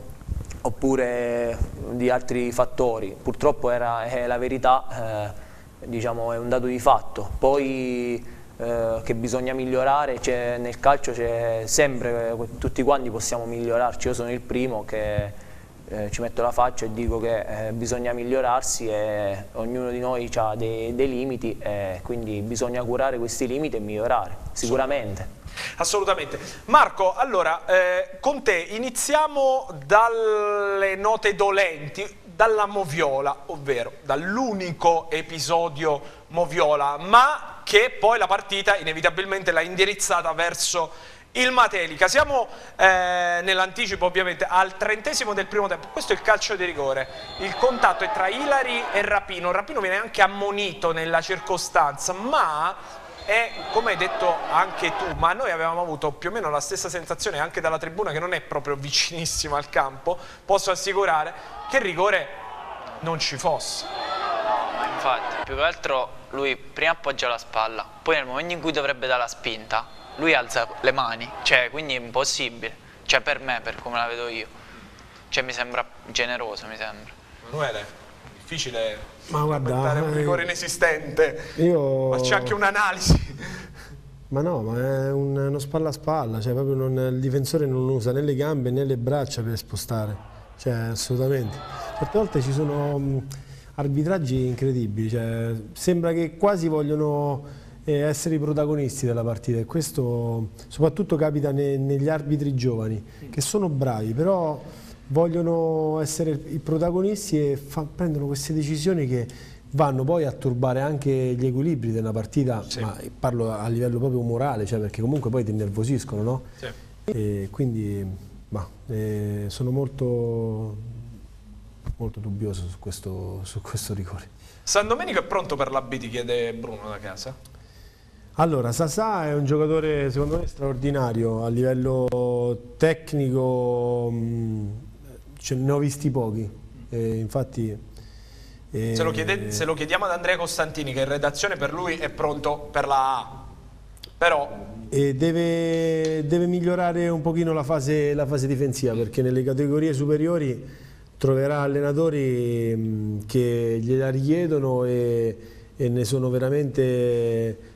oppure di altri fattori, purtroppo era, è la verità, eh, diciamo è un dato di fatto. Poi eh, che bisogna migliorare, nel calcio c'è sempre, tutti quanti possiamo migliorarci, io sono il primo che eh, ci metto la faccia e dico che eh, bisogna migliorarsi e ognuno di noi ha dei, dei limiti e quindi bisogna curare questi limiti e migliorare, sicuramente. Assolutamente. Marco, allora, eh, con te iniziamo dalle note dolenti, dalla moviola, ovvero dall'unico episodio moviola, ma che poi la partita inevitabilmente l'ha indirizzata verso il Matelica. Siamo eh, nell'anticipo ovviamente al trentesimo del primo tempo, questo è il calcio di rigore, il contatto è tra Ilari e Rapino, Rapino viene anche ammonito nella circostanza, ma... E come hai detto anche tu, ma noi avevamo avuto più o meno la stessa sensazione anche dalla tribuna che non è proprio vicinissima al campo, posso assicurare che il rigore non ci fosse. No, ma infatti, più che altro lui prima appoggia la spalla, poi nel momento in cui dovrebbe dare la spinta, lui alza le mani, cioè quindi è impossibile, cioè per me, per come la vedo io, cioè mi sembra generoso, mi sembra. Emanuele, difficile... Ma guarda, un rigore inesistente, io... ma c'è anche un'analisi. Ma no, ma è un, uno spalla a spalla, cioè proprio non, il difensore non usa né le gambe né le braccia per spostare, cioè assolutamente. Certe volte ci sono mh, arbitraggi incredibili, cioè, sembra che quasi vogliono eh, essere i protagonisti della partita e questo soprattutto capita ne, negli arbitri giovani, che sono bravi, però vogliono essere i protagonisti e fa, prendono queste decisioni che vanno poi a turbare anche gli equilibri della partita, sì. Ma parlo a livello proprio morale, cioè perché comunque poi ti innervosiscono, no? Sì. E quindi bah, eh, sono molto, molto dubbioso su questo, su questo rigore. San Domenico è pronto per l'A B, ti chiede Bruno da casa? Allora, Sasà è un giocatore secondo me straordinario a livello tecnico, cioè, ne ho visti pochi, e infatti e... Se, lo chiede, se lo chiediamo ad Andrea Costantini, che in redazione per lui è pronto per la A, però e deve, deve migliorare un pochino la fase, la fase difensiva, perché nelle categorie superiori troverà allenatori che gliela richiedono e, e ne sono veramente...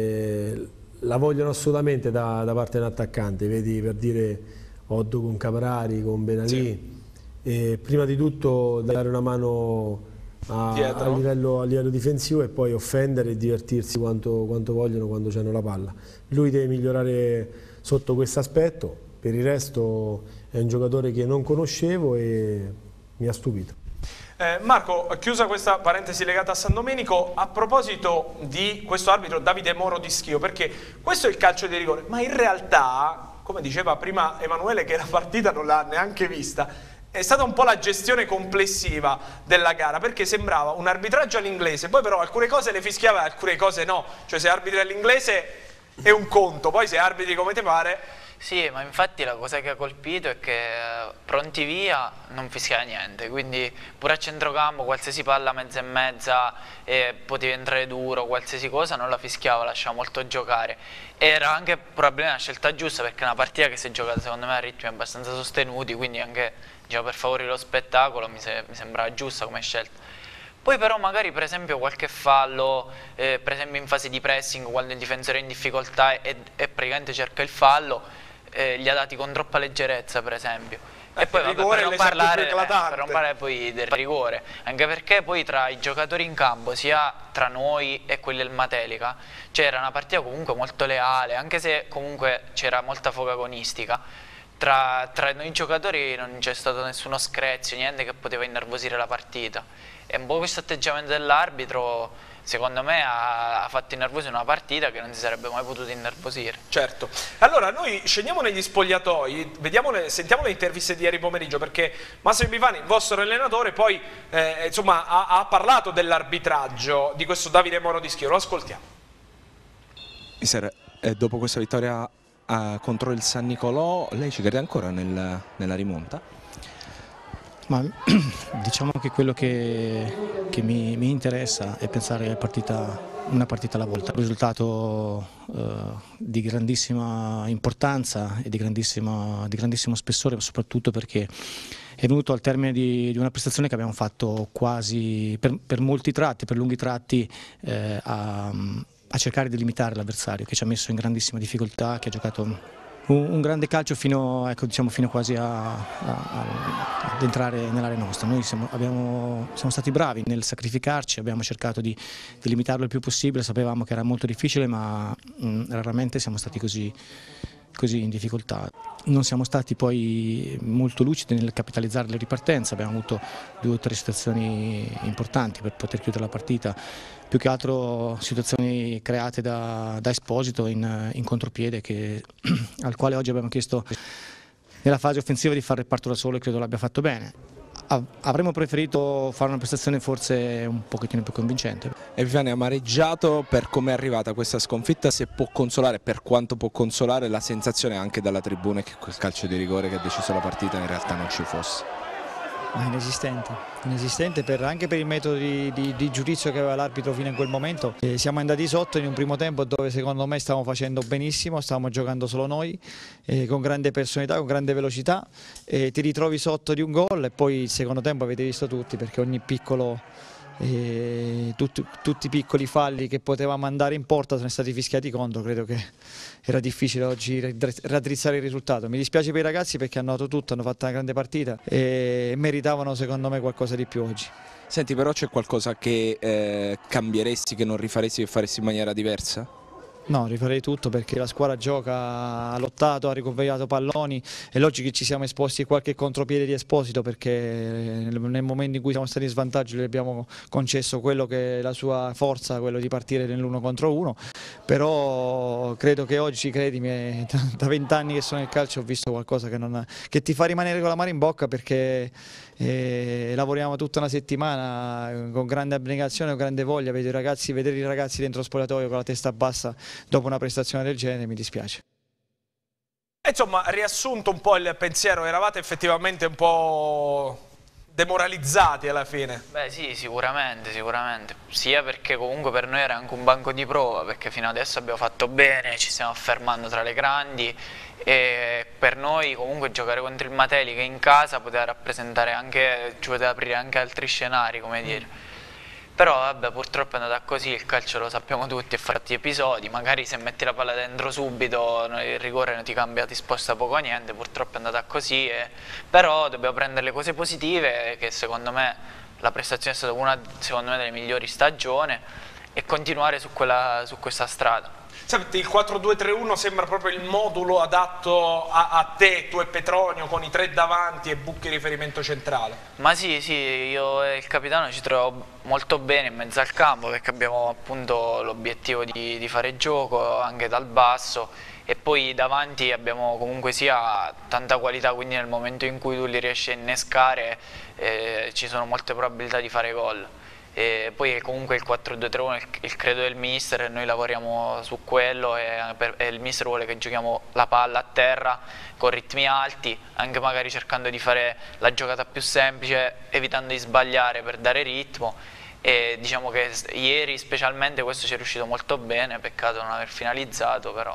Eh, la vogliono assolutamente da, da parte di un attaccante, vedi per dire Oddo con Caprari, con Benalì, sì. E prima di tutto dare una mano a, a, livello, a livello difensivo e poi offendere e divertirsi quanto, quanto vogliono quando hanno la palla. Lui deve migliorare sotto questo aspetto, per il resto è un giocatore che non conoscevo e mi ha stupito. Eh, Marco, chiusa questa parentesi legata a San Domenico, a proposito di questo arbitro Davide Moro di Schio, perché questo è il calcio di rigore, ma in realtà, come diceva prima Emanuele che la partita non l'ha neanche vista, è stata un po' la gestione complessiva della gara, perché sembrava un arbitraggio all'inglese, poi però alcune cose le fischiava e alcune cose no, cioè se arbitri all'inglese è un conto, poi se arbitri come ti pare... Sì, ma infatti la cosa che ha colpito è che pronti via non fischiava niente, quindi pure a centrocampo qualsiasi palla mezza e mezza e potevi entrare duro, qualsiasi cosa non la fischiava, lasciava molto giocare. Era anche probabilmente una scelta giusta, perché è una partita che si è giocata secondo me a ritmi abbastanza sostenuti, quindi anche diciamo, per favorire lo spettacolo mi, se, mi sembrava giusta come scelta. Poi però magari per esempio qualche fallo, eh, per esempio in fase di pressing, quando il difensore è in difficoltà e, e praticamente cerca il fallo, Eh, gli ha dati con troppa leggerezza per esempio, eh, e poi vabbè, per, non parlare, eh, per non parlare poi del rigore, anche perché poi tra i giocatori in campo sia tra noi e quelli del Matelica c'era una partita comunque molto leale, anche se comunque c'era molta foga agonistica. Tra, tra noi giocatori non c'è stato nessuno screzio, niente che poteva innervosire la partita, e un po' questo atteggiamento dell'arbitro secondo me ha, ha fatto innervosire una partita che non si sarebbe mai potuto innervosire. Certo. Allora noi scendiamo negli spogliatoi, vediamo le, sentiamo le interviste di ieri pomeriggio, perché Massimo Epifani, il vostro allenatore, poi eh, insomma, ha, ha parlato dell'arbitraggio di questo Davide Moro di Schio. Lo ascoltiamo. Mister, eh, dopo questa vittoria eh, contro il San Nicolò, lei ci crede ancora nel, nella rimonta? Ma diciamo che quello che, che mi, mi interessa è pensare a partita, una partita alla volta. Un risultato eh, di grandissima importanza e di, grandissima, di grandissimo spessore, soprattutto perché è venuto al termine di, di una prestazione che abbiamo fatto quasi per, per molti tratti, per lunghi tratti, eh, a, a cercare di limitare l'avversario, che ci ha messo in grandissima difficoltà, che ha giocato un grande calcio fino, ecco, diciamo, fino quasi a, a, a, ad entrare nell'area nostra. Noi siamo, abbiamo, siamo stati bravi nel sacrificarci, abbiamo cercato di, di limitarlo il più possibile, sapevamo che era molto difficile, ma mh, raramente siamo stati così, così in difficoltà. Non siamo stati poi molto lucidi nel capitalizzare le ripartenze, abbiamo avuto due o tre situazioni importanti per poter chiudere la partita, più che altro situazioni create da, da Esposito in, in contropiede, che, al quale oggi abbiamo chiesto nella fase offensiva di fare il reparto da solo e credo l'abbia fatto bene. Avremmo preferito fare una prestazione forse un pochettino più convincente. Epifani, amareggiato per come è arrivata questa sconfitta, se può consolare, per quanto può consolare, la sensazione anche dalla tribuna che quel calcio di rigore che ha deciso la partita in realtà non ci fosse. Ma inesistente, inesistente per, anche per il metodo di, di, di giudizio che aveva l'arbitro fino a quel momento. Eh, siamo andati sotto in un primo tempo dove secondo me stavamo facendo benissimo, stavamo giocando solo noi, eh, con grande personalità, con grande velocità, eh, ti ritrovi sotto di un gol e poi il secondo tempo avete visto tutti, perché ogni piccolo... E tutti, tutti i piccoli falli che potevamo andare in porta sono stati fischiati contro. Credo che era difficile oggi raddrizzare il risultato. Mi dispiace per i ragazzi perché hanno dato tutto, hanno fatto una grande partita e meritavano secondo me qualcosa di più oggi. Senti, però c'è qualcosa che eh, cambieresti, che non rifaresti, che faresti in maniera diversa? No, rifarei tutto perché la squadra gioca, ha lottato, ha riconvogliato palloni, è logico che ci siamo esposti a qualche contropiede di Esposito perché nel momento in cui siamo stati in svantaggio gli abbiamo concesso quello che è la sua forza, quello di partire nell'uno contro uno, però credo che oggi, credimi, da vent'anni che sono nel calcio ho visto qualcosa che, non, che ti fa rimanere con la mano in bocca perché eh, lavoriamo tutta una settimana con grande abnegazione, con grande voglia, vedo i ragazzi, vedere i ragazzi dentro lo spogliatoio con la testa bassa dopo una prestazione del genere mi dispiace. Insomma, riassunto un po' il pensiero, eravate effettivamente un po' demoralizzati alla fine? Beh sì, sicuramente, sicuramente, sia perché comunque per noi era anche un banco di prova, perché fino adesso abbiamo fatto bene, ci stiamo affermando tra le grandi e per noi comunque giocare contro il Mateli che in casa poteva rappresentare anche, ci poteva aprire anche altri scenari, come dire. Però vabbè, purtroppo è andata così, il calcio lo sappiamo tutti, è fatti episodi, magari se metti la palla dentro subito il rigore non ti cambia, ti sposta poco o niente, purtroppo è andata così, e... però dobbiamo prendere le cose positive, che secondo me la prestazione è stata una secondo me, delle migliori stagioni e continuare su, quella, su questa strada. Sapete, il quattro due tre uno sembra proprio il modulo adatto a, a te, tu e Petronio, con i tre davanti e Bucchi riferimento centrale. Ma sì, sì, io e il capitano ci trovo molto bene in mezzo al campo perché abbiamo appunto l'obiettivo di, di fare gioco anche dal basso e poi davanti abbiamo comunque sia tanta qualità, quindi nel momento in cui tu li riesci a innescare eh, ci sono molte probabilità di fare gol. E poi comunque il quattro due tre uno è il credo del mister e noi lavoriamo su quello e, per, e il mister vuole che giochiamo la palla a terra con ritmi alti, anche magari cercando di fare la giocata più semplice, evitando di sbagliare per dare ritmo e diciamo che ieri specialmente questo ci è riuscito molto bene, peccato non aver finalizzato, però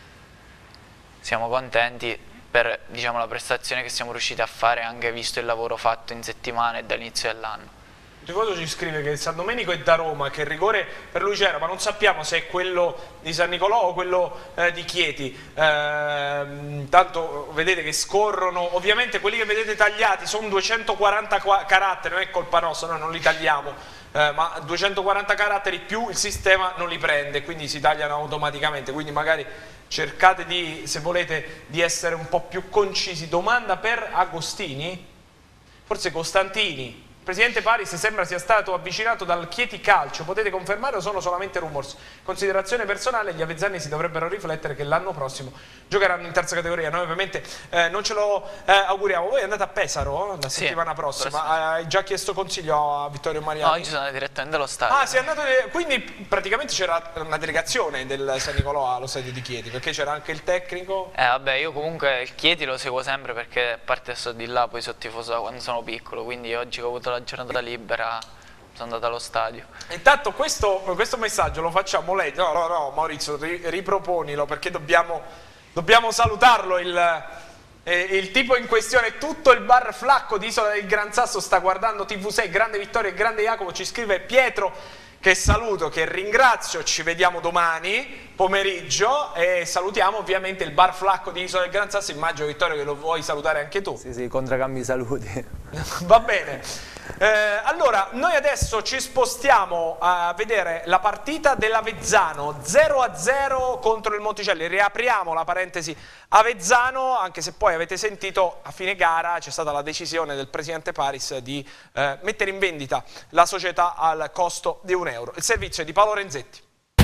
siamo contenti per diciamo, la prestazione che siamo riusciti a fare anche visto il lavoro fatto in settimana e dall'inizio dell'anno. Ricordo ci scrive che San Domenico è da Roma, che il rigore per lui c'era, ma non sappiamo se è quello di San Nicolò o quello eh, di Chieti. Eh, tanto vedete che scorrono, ovviamente quelli che vedete tagliati sono duecentoquaranta caratteri, non è colpa nostra, noi non li tagliamo, eh, ma duecentoquaranta caratteri più il sistema non li prende, quindi si tagliano automaticamente, quindi magari cercate di, se volete, di essere un po' più concisi. Domanda per Agostini? Forse Costantini. Presidente Paris sembra sia stato avvicinato dal Chieti Calcio, potete confermare o sono solamente rumors? Considerazione personale, gli avezzani si dovrebbero riflettere che l'anno prossimo giocheranno in terza categoria, noi ovviamente eh, non ce lo eh, auguriamo. Voi andate a Pesaro la sì, settimana prossima, prossima, hai già chiesto consiglio a Vittorio Mariani? No, oggi sono andato direttamente allo stadio. Ah, sei andato, quindi praticamente c'era una delegazione del San Nicolò allo stadio di Chieti, perché c'era anche il tecnico? Eh vabbè, io comunque il Chieti lo seguo sempre perché a parte sto di là, poi sono tifoso da quando sono piccolo, quindi oggi ho avuto la giornata libera sono andato allo stadio. Intanto questo, questo messaggio lo facciamo lei, no no no Maurizio riproponilo perché dobbiamo, dobbiamo salutarlo, il, eh, il tipo in questione, tutto il bar Flacco di Isola del Gran Sasso sta guardando T V sei, grande vittoria e grande Jacopo, ci scrive Pietro che saluto, che ringrazio, ci vediamo domani pomeriggio e salutiamo ovviamente il bar Flacco di Isola del Gran Sasso, immagino Vittorio che lo vuoi salutare anche tu. Sì sì, contraccambi saluti. Va bene. Eh, allora, noi adesso ci spostiamo a vedere la partita dell'Avezzano zero a zero contro il Monticelli. Riapriamo la parentesi Avezzano, anche se poi avete sentito a fine gara c'è stata la decisione del presidente Paris di eh, mettere in vendita la società al costo di un euro. Il servizio è di Paolo Renzetti.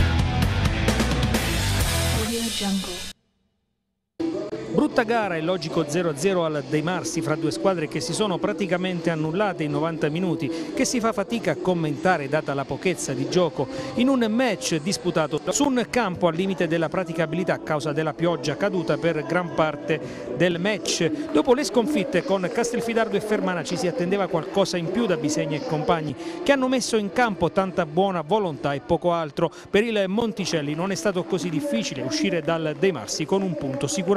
Brutta gara e logico zero a zero al De Marsi fra due squadre che si sono praticamente annullate in novanta minuti, che si fa fatica a commentare data la pochezza di gioco in un match disputato su un campo al limite della praticabilità a causa della pioggia caduta per gran parte del match. Dopo le sconfitte con Castelfidardo e Fermana ci si attendeva qualcosa in più da Bisegna e compagni, che hanno messo in campo tanta buona volontà e poco altro. Per il Monticelli non è stato così difficile uscire dal De Marsi con un punto sicuramente meritato.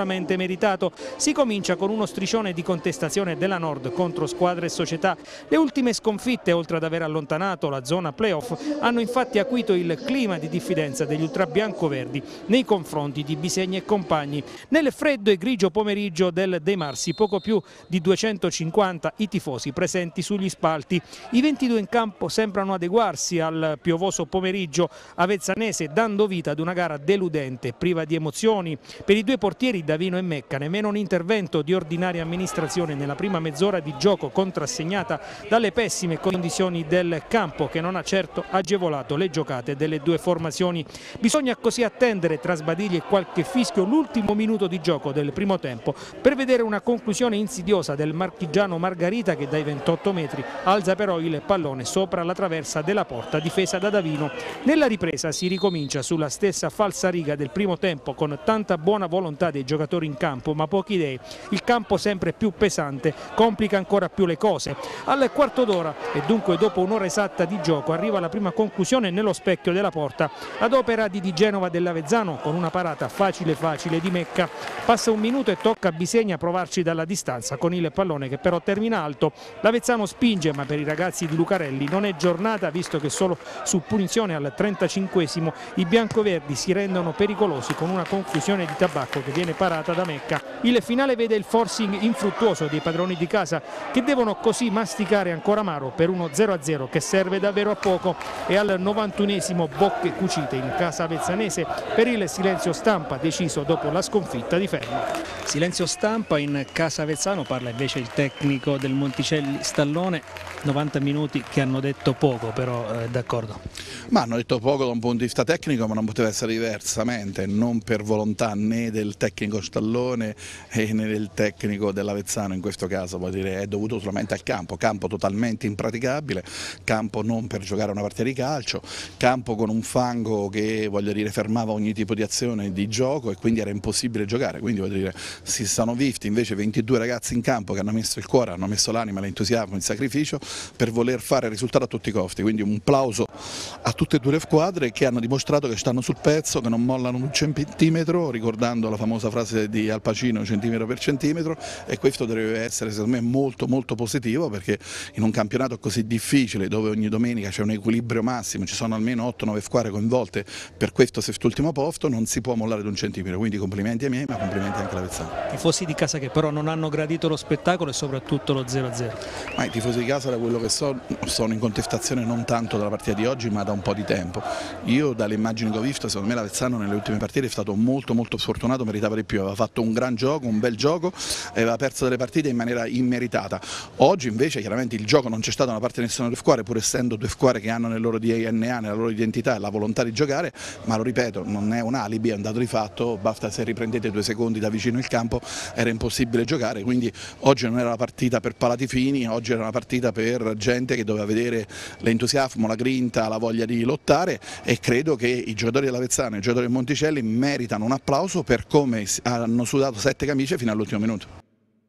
meritato. Si comincia con uno striscione di contestazione della Nord contro squadre e società. Le ultime sconfitte, oltre ad aver allontanato la zona playoff, hanno infatti acuito il clima di diffidenza degli ultrabiancoverdi nei confronti di Bisegna e compagni. Nel freddo e grigio pomeriggio del De Marsi, poco più di duecentocinquanta i tifosi presenti sugli spalti. I ventidue in campo sembrano adeguarsi al piovoso pomeriggio avezzanese, dando vita ad una gara deludente, priva di emozioni. Per i due portieri Davino e Mecca nemmeno un intervento di ordinaria amministrazione nella prima mezz'ora di gioco, contrassegnata dalle pessime condizioni del campo, che non ha certo agevolato le giocate delle due formazioni. Bisogna così attendere tra sbadigli e qualche fischio l'ultimo minuto di gioco del primo tempo per vedere una conclusione insidiosa del marchigiano Margarita, che dai ventotto metri alza però il pallone sopra la traversa della porta difesa da Davino. Nella ripresa si ricomincia sulla stessa falsariga del primo tempo, con tanta buona volontà dei giocatori in campo ma poche idee. Il campo sempre più pesante complica ancora più le cose. Al quarto d'ora, e dunque dopo un'ora esatta di gioco, arriva la prima conclusione nello specchio della porta ad opera di Di Genova dell'Avezzano, con una parata facile facile di Mecca. Passa un minuto e tocca a Bisegna provarci dalla distanza con il pallone, che però termina alto. L'Avezzano spinge, ma per i ragazzi di Lucarelli non è giornata, visto che solo su punizione al trentacinquesimo i biancoverdi si rendono pericolosi con una conclusione di Tabacco che viene parata da Mecca. Il finale vede il forcing infruttuoso dei padroni di casa, che devono così masticare ancora amaro per uno zero a zero che serve davvero a poco. E al novantunesimo bocche cucite in casa avezzanese per il silenzio stampa deciso dopo la sconfitta di Fermo. Silenzio stampa in casa Avezzano, parla invece il tecnico del Monticelli Stallone. novanta minuti che hanno detto poco, però eh, d'accordo. Ma hanno detto poco da un punto di vista tecnico, ma non poteva essere diversamente, non per volontà né del tecnico Stallone né del tecnico dell'Avezzano in questo caso, vuol dire, è dovuto solamente al campo, campo totalmente impraticabile, campo non per giocare una partita di calcio, campo con un fango che, voglio dire, fermava ogni tipo di azione di gioco e quindi era impossibile giocare, quindi voglio dire, si sono visti invece ventidue ragazzi in campo che hanno messo il cuore, hanno messo l'anima, l'entusiasmo, il sacrificio per voler fare il risultato a tutti i costi, quindi un plauso a tutte e due le squadre che hanno dimostrato che stanno sul pezzo, che non mollano un centimetro, ricordando la famosa frase di Al Pacino, centimetro per centimetro, e questo dovrebbe essere secondo me molto molto positivo, perché in un campionato così difficile, dove ogni domenica c'è un equilibrio massimo, ci sono almeno otto nove squadre coinvolte per questo settultimo posto, non si può mollare di un centimetro, quindi complimenti ai miei, ma complimenti anche all'Avezzano. Tifosi di casa che però non hanno gradito lo spettacolo e soprattutto lo zero a zero. Ma i tifosi di casa, da quello che so, sono in contestazione non tanto dalla partita di oggi ma da un po' di tempo. Io dalle immagini che ho visto, secondo me l'Avezzano nelle ultime partite è stato molto molto sfortunato, meritava di più, aveva fatto un gran gioco, un bel gioco, aveva perso delle partite in maniera immeritata. Oggi invece chiaramente il gioco non c'è stato da una parte di nessuna delle squadre, pur essendo due squadre che hanno nel loro D N A, nella loro identità e la volontà di giocare, ma lo ripeto, non è un alibi, è un dato di fatto, basta se riprendete due secondi da vicino il campo, era impossibile giocare, quindi oggi non era la partita per palati fini, oggi era una partita per gente che doveva vedere l'entusiasmo, la grinta, la voglia di lottare, e credo che i giocatori dell'Avezzano e i giocatori del Monticelli meritano un applauso per come hanno sudato sette camicie fino all'ultimo minuto.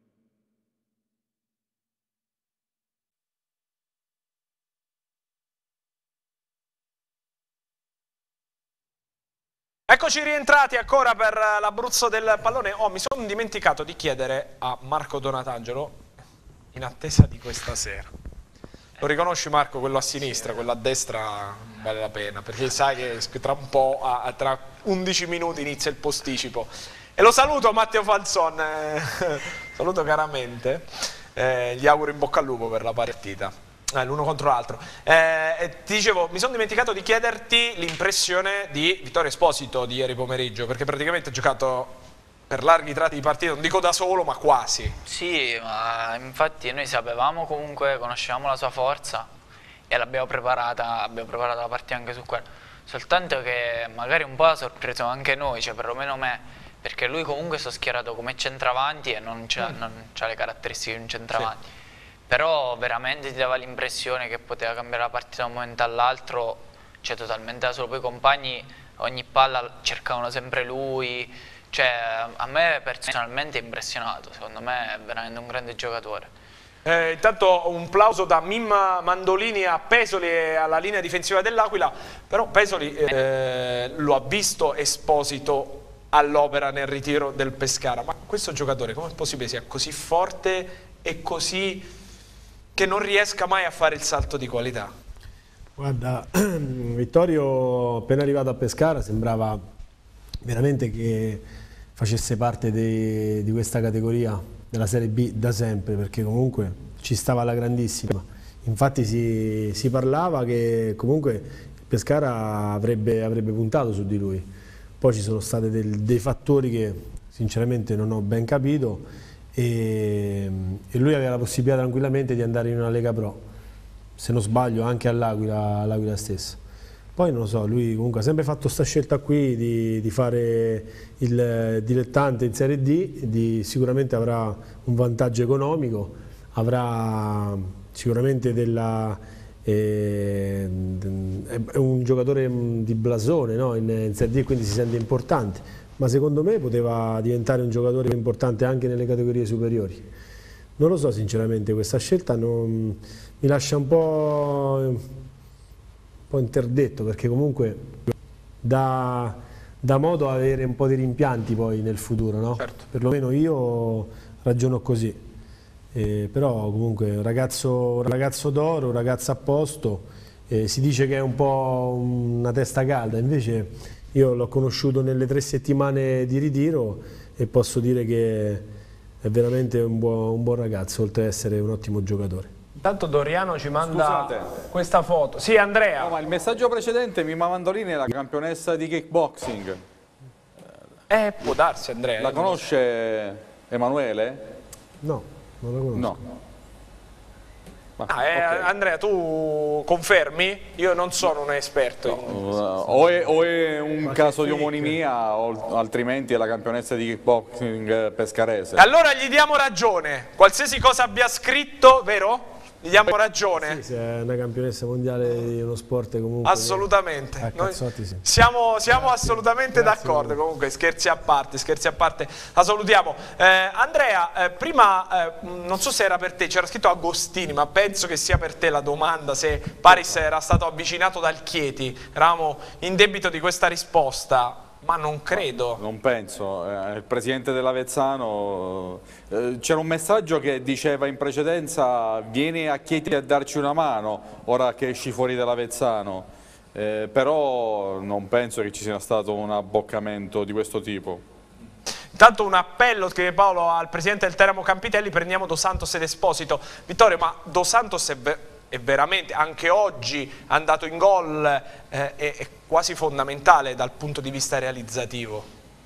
Eccoci rientrati ancora per l'Abruzzo del pallone. Oh, mi sono dimenticato di chiedere a Marco Donatangelo, in attesa di questa sera. Lo riconosci, Marco, quello a sinistra, quello a destra vale la pena, perché sai che tra un po', a, tra undici minuti inizia il posticipo. E lo saluto, Matteo Falzon, eh, saluto caramente, eh, gli auguro in bocca al lupo per la partita. Eh, l'uno contro l'altro. Eh, ti dicevo, mi sono dimenticato di chiederti l'impressione di Vittorio Esposito di ieri pomeriggio, perché praticamente ha giocato per larghi tratti di partita, non dico da solo, ma quasi. Sì, ma infatti noi sapevamo comunque, conoscevamo la sua forza e l'abbiamo preparata, abbiamo preparato la partita anche su quello. Soltanto che magari un po' ha sorpreso anche noi, cioè perlomeno me, perché lui comunque sto schierato come centravanti e non c'ha mm. le caratteristiche di un centravanti. Sì. Però veramente ti dava l'impressione che poteva cambiare la partita da un momento all'altro, cioè totalmente da solo. Poi i compagni ogni palla cercavano sempre lui, cioè a me personalmente è impressionato, secondo me è veramente un grande giocatore. Eh, intanto un plauso da Mimma Mandolini a Pesoli e alla linea difensiva dell'Aquila, però Pesoli eh, lo ha visto Esposito all'opera nel ritiro del Pescara. Ma questo giocatore come è possibile sia così forte e così che non riesca mai a fare il salto di qualità? Guarda, Vittorio appena arrivato a Pescara sembrava veramente che facesse parte de, di questa categoria della Serie B da sempre, perché comunque ci stava alla grandissima. Infatti si, si parlava che comunque il Pescara avrebbe, avrebbe puntato su di lui. Poi ci sono stati del, dei fattori che sinceramente non ho ben capito e, e lui aveva la possibilità tranquillamente di andare in una Lega Pro, se non sbaglio anche all'Aquila, all'Aquila stessa. Poi non lo so, lui comunque ha sempre fatto questa scelta qui di, di fare il dilettante in Serie D, di, sicuramente avrà un vantaggio economico, avrà sicuramente della... Eh, è un giocatore di blasone, no? in, in Serie D, quindi si sente importante, ma secondo me poteva diventare un giocatore importante anche nelle categorie superiori. Non lo so sinceramente, questa scelta non, mi lascia un po', un po' interdetto, perché comunque dà, dà modo a avere un po' di rimpianti poi nel futuro, no? Certo. Perlomeno io ragiono così. Eh, però comunque un ragazzo, un ragazzo d'oro, un ragazzo a posto, eh, si dice che è un po' una testa calda, invece io l'ho conosciuto nelle tre settimane di ritiro e posso dire che è veramente un buon, un buon ragazzo, oltre ad essere un ottimo giocatore. Intanto Doriano ci manda Scusate. questa foto. Sì, Andrea. No, ma il messaggio precedente Mimma Mandolini è la campionessa di kickboxing. Eh, può darsi, Andrea. La conosce Emanuele? No. Non lo conosco. No. Ah, eh, okay. Andrea, tu confermi? Io non sono un esperto. No, o, è, o è un Ma caso di omonimia o altrimenti è la campionessa di kickboxing pescarese. Allora gli diamo ragione. Qualsiasi cosa abbia scritto, vero? Gli diamo ragione. Sì, sì, è una campionessa mondiale di uno sport comunque. Assolutamente. Eh, cazzotti, sì. Siamo, siamo assolutamente d'accordo. Comunque, scherzi a parte, scherzi a parte, la salutiamo. Eh, Andrea, eh, prima, eh, non so se era per te, c'era scritto Agostini, ma penso che sia per te la domanda se Paris era stato avvicinato dal Chieti. Eravamo in debito di questa risposta. Ma non credo. Non penso. Eh, il presidente dell'Avezzano, eh, c'era un messaggio che diceva in precedenza vieni a Chieti a darci una mano ora che esci fuori dall'Avezzano, eh, però non penso che ci sia stato un abboccamento di questo tipo. Intanto un appello, scrive Paolo, al presidente del Teramo Campitelli, prendiamo Dos Santos ed Esposito. Vittorio, ma Dos Santos è, ver è veramente, anche oggi andato in gol, eh, è, è quasi fondamentale dal punto di vista realizzativo.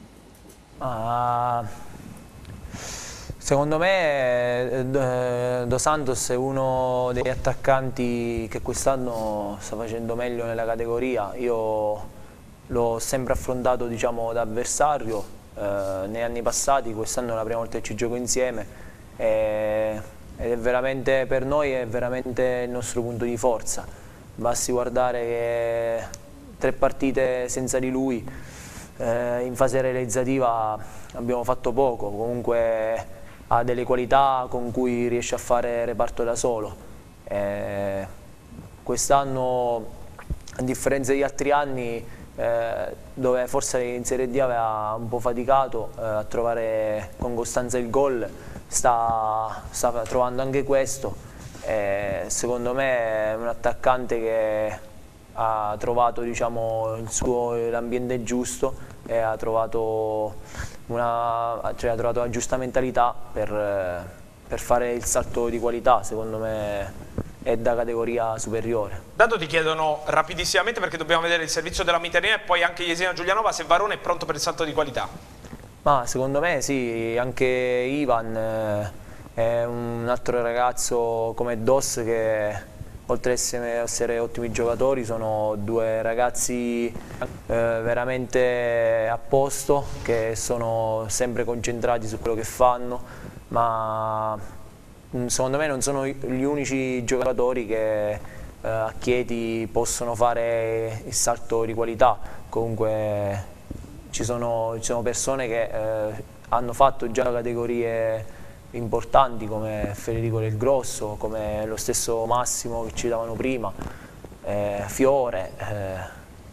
Ah, secondo me eh, Dos Santos è uno degli attaccanti che quest'anno sta facendo meglio nella categoria. Io l'ho sempre affrontato, diciamo, da avversario eh, negli anni passati, quest'anno è la prima volta che ci gioco insieme e, ed è veramente, per noi è veramente il nostro punto di forza. Basti guardare che tre partite senza di lui, eh, in fase realizzativa abbiamo fatto poco, comunque ha delle qualità con cui riesce a fare reparto da solo. Eh, quest'anno, a differenza degli altri anni, eh, dove forse in Serie D aveva un po' faticato eh, a trovare con costanza il gol, sta, sta trovando anche questo. Eh, secondo me è un attaccante che ha trovato, diciamo, l'ambiente giusto e ha trovato una, cioè, ha trovato la giusta mentalità per, per fare il salto di qualità. Secondo me è da categoria superiore. Dato ti chiedono rapidissimamente, perché dobbiamo vedere il servizio della Miternia e poi anche Jesina Giulianova, se Varone è pronto per il salto di qualità. Ma secondo me sì, anche Ivan eh, è un altro ragazzo come Dos che, oltre ad essere ottimi giocatori, sono due ragazzi eh, veramente a posto, che sono sempre concentrati su quello che fanno, ma secondo me non sono gli unici giocatori che eh, a Chieti possono fare il salto di qualità. Comunque ci sono, ci sono persone che eh, hanno fatto già categorie importanti come Federico Del Grosso, come lo stesso Massimo che ci davano prima, eh, Fiore, eh,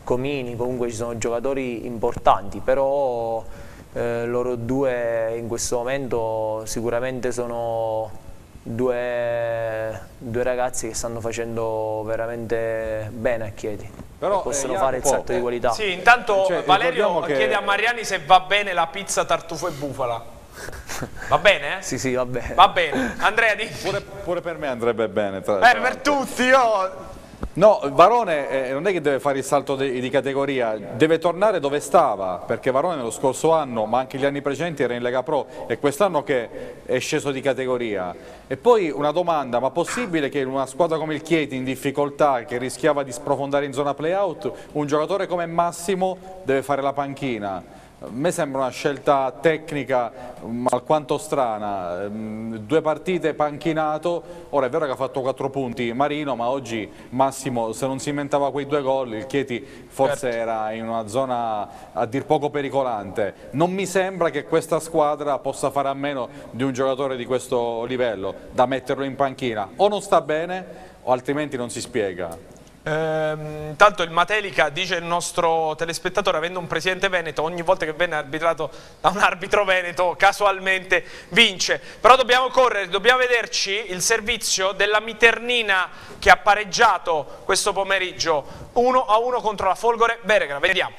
Comini, comunque ci sono giocatori importanti, però eh, loro due in questo momento sicuramente sono due, due ragazzi che stanno facendo veramente bene a Chieti. Però possono eh, fare il salto di qualità. Sì, intanto cioè, Valerio che... chiede a Mariani se va bene la pizza tartufo e bufala. Va bene? Eh? Sì, sì, va bene. Va bene. Andrea, di... pure, pure per me andrebbe bene. Tra, eh, tra per tutti, io... No, Varone eh, non è che deve fare il salto di, di categoria, deve tornare dove stava, perché Varone lo scorso anno, ma anche gli anni precedenti, era in Lega Pro, e quest'anno che è sceso di categoria. E poi una domanda, ma possibile che in una squadra come il Chieti, in difficoltà, che rischiava di sprofondare in zona play-out, un giocatore come Massimo deve fare la panchina? A me sembra una scelta tecnica ma alquanto strana, due partite panchinato, ora è vero che ha fatto quattro punti Marino, ma oggi Massimo, se non si inventava quei due gol, il Chieti forse era in una zona a dir poco pericolante. Non mi sembra che questa squadra possa fare a meno di un giocatore di questo livello, da metterlo in panchina, o non sta bene o altrimenti non si spiega. Ehm, tanto il Matelica, dice il nostro telespettatore, avendo un presidente veneto, ogni volta che viene arbitrato da un arbitro veneto casualmente vince. Però dobbiamo correre, dobbiamo vederci il servizio della Miternina che ha pareggiato questo pomeriggio uno a uno contro la Folgore Veregra. Vediamo.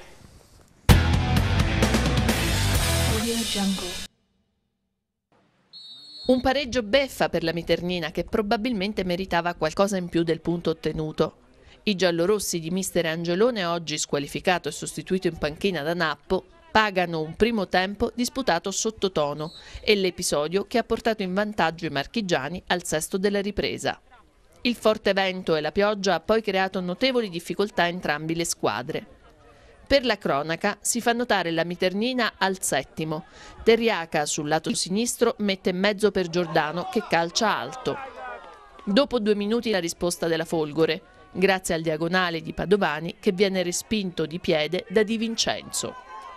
Un pareggio beffa per la Miternina, che probabilmente meritava qualcosa in più del punto ottenuto. I giallorossi di mister Angelone, oggi squalificato e sostituito in panchina da Nappo, pagano un primo tempo disputato sottotono e l'episodio che ha portato in vantaggio i marchigiani al sesto della ripresa. Il forte vento e la pioggia ha poi creato notevoli difficoltà a entrambi le squadre. Per la cronaca si fa notare la Miternina al settimo. Terriaca sul lato sinistro mette mezzo per Giordano che calcia alto. Dopo due minuti la risposta della Folgore, grazie al diagonale di Padovani che viene respinto di piede da Di Vincenzo.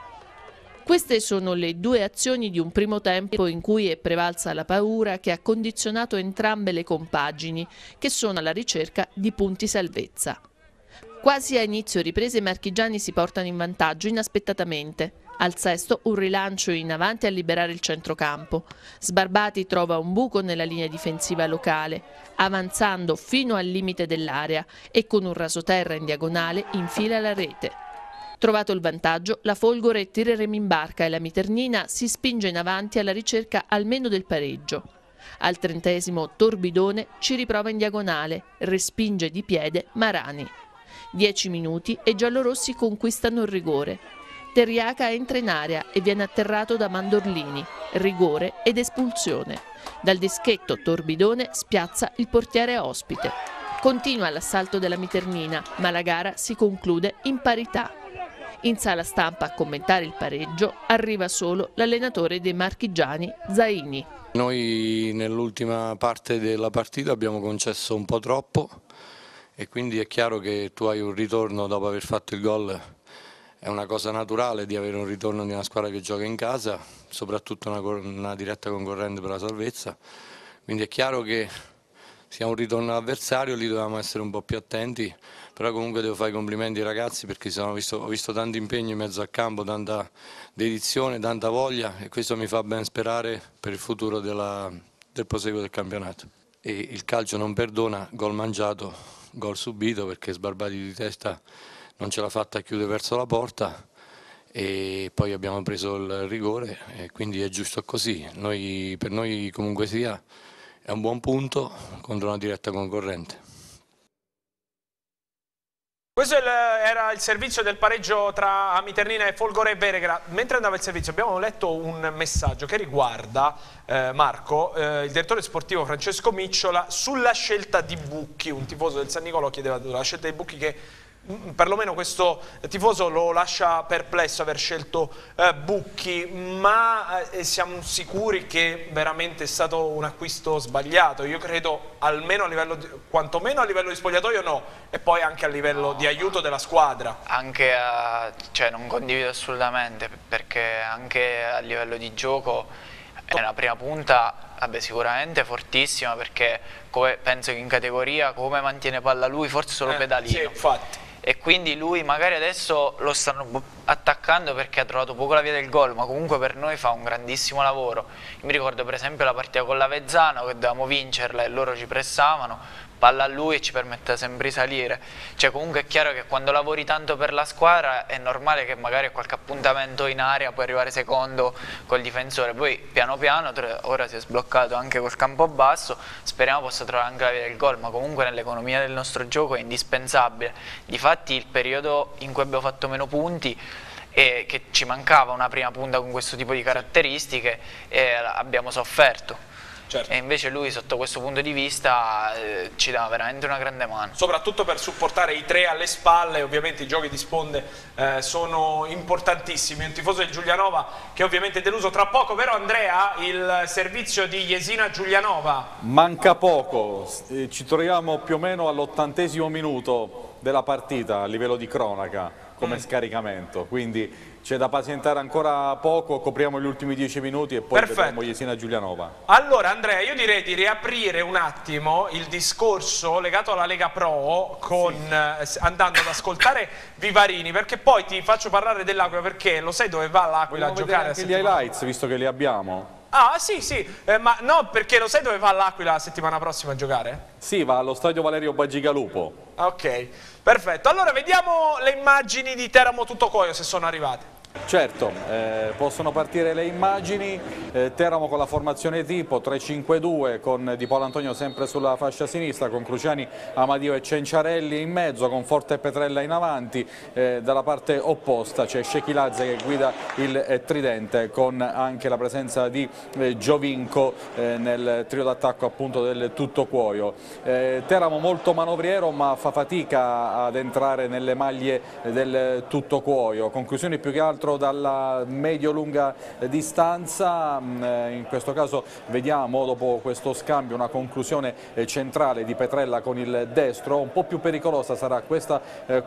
Queste sono le due azioni di un primo tempo in cui è prevalsa la paura che ha condizionato entrambe le compagini, che sono alla ricerca di punti salvezza. Quasi a inizio riprese i marchigiani si portano in vantaggio inaspettatamente. Al sesto un rilancio in avanti a liberare il centrocampo. Sbarbati trova un buco nella linea difensiva locale, avanzando fino al limite dell'area e con un rasoterra in diagonale infila la rete. Trovato il vantaggio, la Folgore tira remi in barca e la Miternina si spinge in avanti alla ricerca almeno del pareggio. Al trentesimo Torbidone ci riprova in diagonale, respinge di piede Marani. Dieci minuti e i giallorossi conquistano il rigore. Terriaca entra in area e viene atterrato da Mandorlini, rigore ed espulsione. Dal dischetto Torbidone spiazza il portiere ospite. Continua l'assalto della Miternina, ma la gara si conclude in parità. In sala stampa a commentare il pareggio arriva solo l'allenatore dei marchigiani, Zaini. Noi nell'ultima parte della partita abbiamo concesso un po' troppo e quindi è chiaro che tu hai un ritorno dopo aver fatto il gol. È una cosa naturale di avere un ritorno di una squadra che gioca in casa, soprattutto una, una diretta concorrente per la salvezza, quindi è chiaro che sia un ritorno all'avversario, lì dovevamo essere un po' più attenti, però comunque devo fare i complimenti ai ragazzi perché sono visto, ho visto tanto impegno in mezzo al campo, tanta dedizione, tanta voglia e questo mi fa ben sperare per il futuro della, del proseguo del campionato. E il calcio non perdona, gol mangiato, gol subito perché Sbarbati di testa non ce l'ha fatta a chiudere verso la porta e poi abbiamo preso il rigore e quindi è giusto così. Noi, per noi comunque sia è un buon punto contro una diretta concorrente. Questo era il servizio del pareggio tra Miternina e Folgore Veregra. Mentre andava il servizio abbiamo letto un messaggio che riguarda, eh, Marco, eh, il direttore sportivo Francesco Micciola sulla scelta di Bucchi. Un tifoso del San Nicolò chiedeva la scelta di Bucchi che perlomeno questo tifoso lo lascia perplesso aver scelto eh, Bucchi, ma eh, siamo sicuri che veramente è stato un acquisto sbagliato? Io credo almeno a livello di, quantomeno a livello di spogliatoio no, e poi anche a livello no, di aiuto della squadra. Anche a, cioè non condivido assolutamente, perché anche a livello di gioco nella prima punta vabbè, sicuramente fortissima, perché come, penso che in categoria come mantiene palla lui forse solo eh, pedalino. Sì, infatti. e quindi lui magari adesso lo stanno attaccando perché ha trovato poco la via del gol, ma comunque per noi fa un grandissimo lavoro. Io mi ricordo per esempio la partita con l'Avezzano che dovevamo vincerla e loro ci pressavano, palla a lui e ci permette sempre di salire. Cioè comunque è chiaro che quando lavori tanto per la squadra è normale che magari qualche appuntamento in area puoi arrivare secondo col difensore, poi piano piano ora si è sbloccato anche col campo basso, speriamo possa trovare anche la via del gol, ma comunque nell'economia del nostro gioco è indispensabile. Difatti il periodo in cui abbiamo fatto meno punti e che ci mancava una prima punta con questo tipo di caratteristiche e abbiamo sofferto. Certo. E invece lui sotto questo punto di vista eh, ci dà veramente una grande mano. Soprattutto per supportare i tre alle spalle, ovviamente i giochi di sponde eh, sono importantissimi. Un tifoso del Giulianova che ovviamente è deluso. Tra poco però Andrea, il servizio di Jesina Giulianova. Manca poco, ci troviamo più o meno all'ottantesimo minuto della partita a livello di cronaca come mm. scaricamento, quindi c'è da pazientare ancora poco, copriamo gli ultimi dieci minuti e poi Perfetto. vedremo Jesina Giulianova. Allora Andrea, io direi di riaprire un attimo il discorso legato alla Lega Pro con, sì. eh, andando ad ascoltare Vivarini, perché poi ti faccio parlare dell'Aquila, perché lo sai dove va l'Aquila a giocare? Anche gli highlights, visto che li abbiamo. Ah sì sì, eh, ma no, perché lo sai dove va l'Aquila la settimana prossima a giocare? Sì, va allo stadio Valerio Bagigalupo. Ok, perfetto. Allora vediamo le immagini di Teramo Tuttocoio se sono arrivate. Certo, eh, possono partire le immagini, eh, Teramo con la formazione tipo tre cinque due con Di Paolo Antonio sempre sulla fascia sinistra, con Cruciani, Amadio e Cenciarelli in mezzo, con Forte e Petrella in avanti, eh, dalla parte opposta c'è Shekilazze che guida il eh, tridente con anche la presenza di eh, Giovinco eh, nel trio d'attacco appunto del Tuttocuoio. Eh, Teramo molto manovriero ma fa fatica ad entrare nelle maglie del Tuttocuoio, conclusioni più che altro dalla medio-lunga distanza, in questo caso vediamo dopo questo scambio una conclusione centrale di Petrella con il destro, un po' più pericolosa sarà questa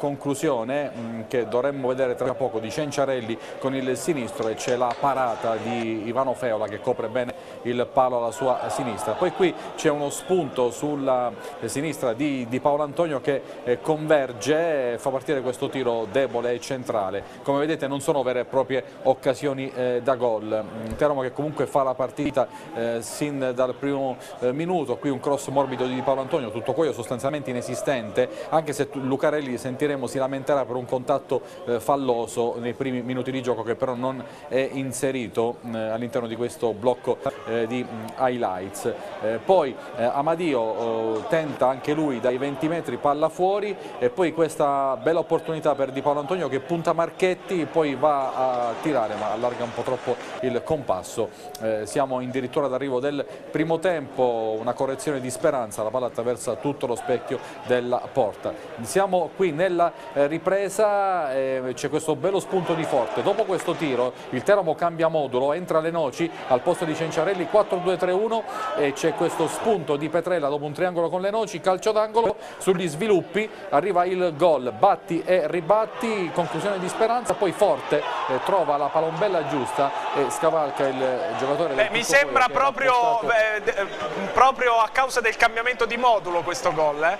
conclusione che dovremmo vedere tra poco di Cenciarelli con il sinistro e c'è la parata di Ivano Feola che copre bene il palo alla sua sinistra. Poi qui c'è uno spunto sulla sinistra di, di Paolo Antonio che converge e fa partire questo tiro debole e centrale. Come vedete non sono vere e proprie occasioni eh, da gol. Teramo che comunque fa la partita eh, sin dal primo eh, minuto, qui un cross morbido di Paolo Antonio, Tuttocuoio sostanzialmente inesistente, anche se Lucarelli sentiremo si lamenterà per un contatto eh, falloso nei primi minuti di gioco che però non è inserito eh, all'interno di questo blocco eh, di mh, highlights. Eh, poi eh, Amadio eh, tenta anche lui dai venti metri, palla fuori e poi questa bella opportunità per Di Paolo Antonio che punta Marchetti, poi va a tirare ma allarga un po' troppo il compasso. Eh, siamo addirittura d'arrivo del primo tempo, una correzione di Speranza, la palla attraversa tutto lo specchio della porta. Siamo qui nella eh, ripresa, eh, c'è questo bello spunto di Forte, dopo questo tiro il Teramo cambia modulo, entra Lenoci al posto di Cenciarelli, quattro due tre uno e c'è questo spunto di Petrella dopo un triangolo con Lenoci, calcio d'angolo, sugli sviluppi arriva il gol, batti e ribatti, conclusione di Speranza, poi Forte eh, trova la palombella giusta e scavalca il giocatore del Beh, mi sembra proprio, beh, proprio a causa del cambiamento di modulo questo gol, eh?